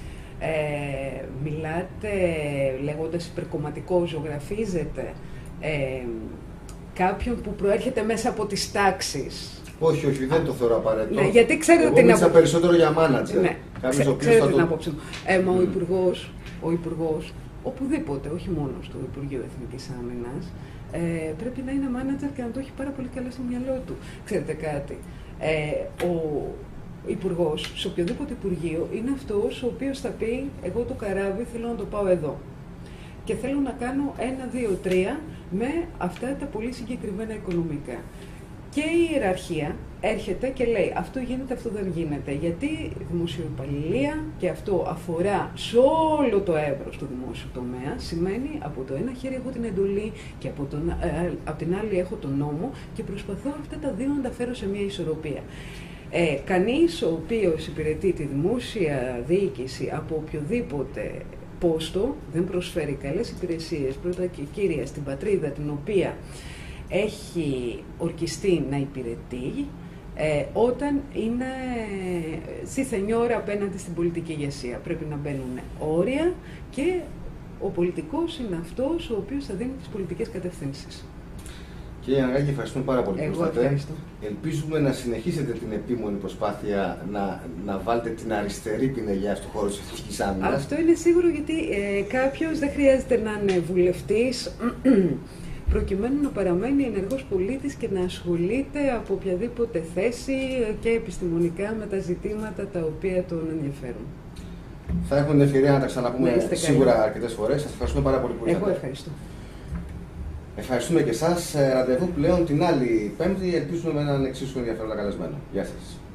μιλάτε λέγοντας υπερκομματικό, ζωγραφίζετε κάποιον που προέρχεται μέσα από τις τάξεις. Όχι, δεν το θεωρώ απαραίτητο. Ναι, γιατί ξέρετε την άποψη. Περισσότερο για μάνατζερ. Ναι, ξέρετε την άποψη μου. Μα ο υπουργός, οπουδήποτε, όχι μόνο στο Υπουργείο Εθνικής Άμυνας, πρέπει να είναι μάνατζερ και να το έχει πάρα πολύ καλά στο μυαλό του. Ξέρετε κάτι, ο υπουργός σε οποιοδήποτε υπουργείο είναι αυτός ο οποίος θα πει εγώ το καράβι θέλω να το πάω εδώ και θέλω να κάνω 1, 2, 3 με αυτά τα πολύ συγκεκριμένα οικονομικά. Και η ιεραρχία έρχεται και λέει αυτό γίνεται, αυτό δεν γίνεται. Γιατί δημοσιοϊπαλληλία, και αυτό αφορά σε όλο το εύρος του δημόσιου τομέα, σημαίνει από το ένα χέρι έχω την εντολή και από την άλλη έχω τον νόμο και προσπαθώ αυτά τα δύο να τα φέρω σε μια ισορροπία. Κανείς ο οποίος υπηρετεί τη δημόσια διοίκηση από οποιοδήποτε πόστο δεν προσφέρει καλές υπηρεσίες πρώτα και κύρια στην πατρίδα την οποία έχει ορκιστεί να υπηρετεί όταν είναι στη σενιόρα απέναντι στην πολιτική ηγεσία. Πρέπει να μπαίνουν όρια και ο πολιτικός είναι αυτός ο οποίος θα δίνει τις πολιτικές κατευθύνσεις. Κύριε Αναγάκη, ευχαριστούμε πάρα πολύ. Εγώ ευχαριστώ. Ελπίζουμε να συνεχίσετε την επίμονη προσπάθεια να βάλετε την αριστερή πινελιά στον χώρο της εθνικής άμυνας. Αυτό είναι σίγουρο, γιατί κάποιος δεν χρειάζεται να είναι βουλευτής προκειμένου να παραμένει ενεργός πολίτης και να ασχολείται από οποιαδήποτε θέση και επιστημονικά με τα ζητήματα τα οποία τον ενδιαφέρουν. Θα έχουμε την ευκαιρία να τα ξαναπούμε σίγουρα αρκετές φορές. Σας ευχαριστούμε πάρα πολύ που ήρθατε. Εγώ ευχαριστώ. Ευχαριστούμε και εσάς. Ραντεβού πλέον την άλλη Πέμπτη. Ελπίζουμε με έναν εξίσου ενδιαφέροντα καλεσμένο. Γεια σας.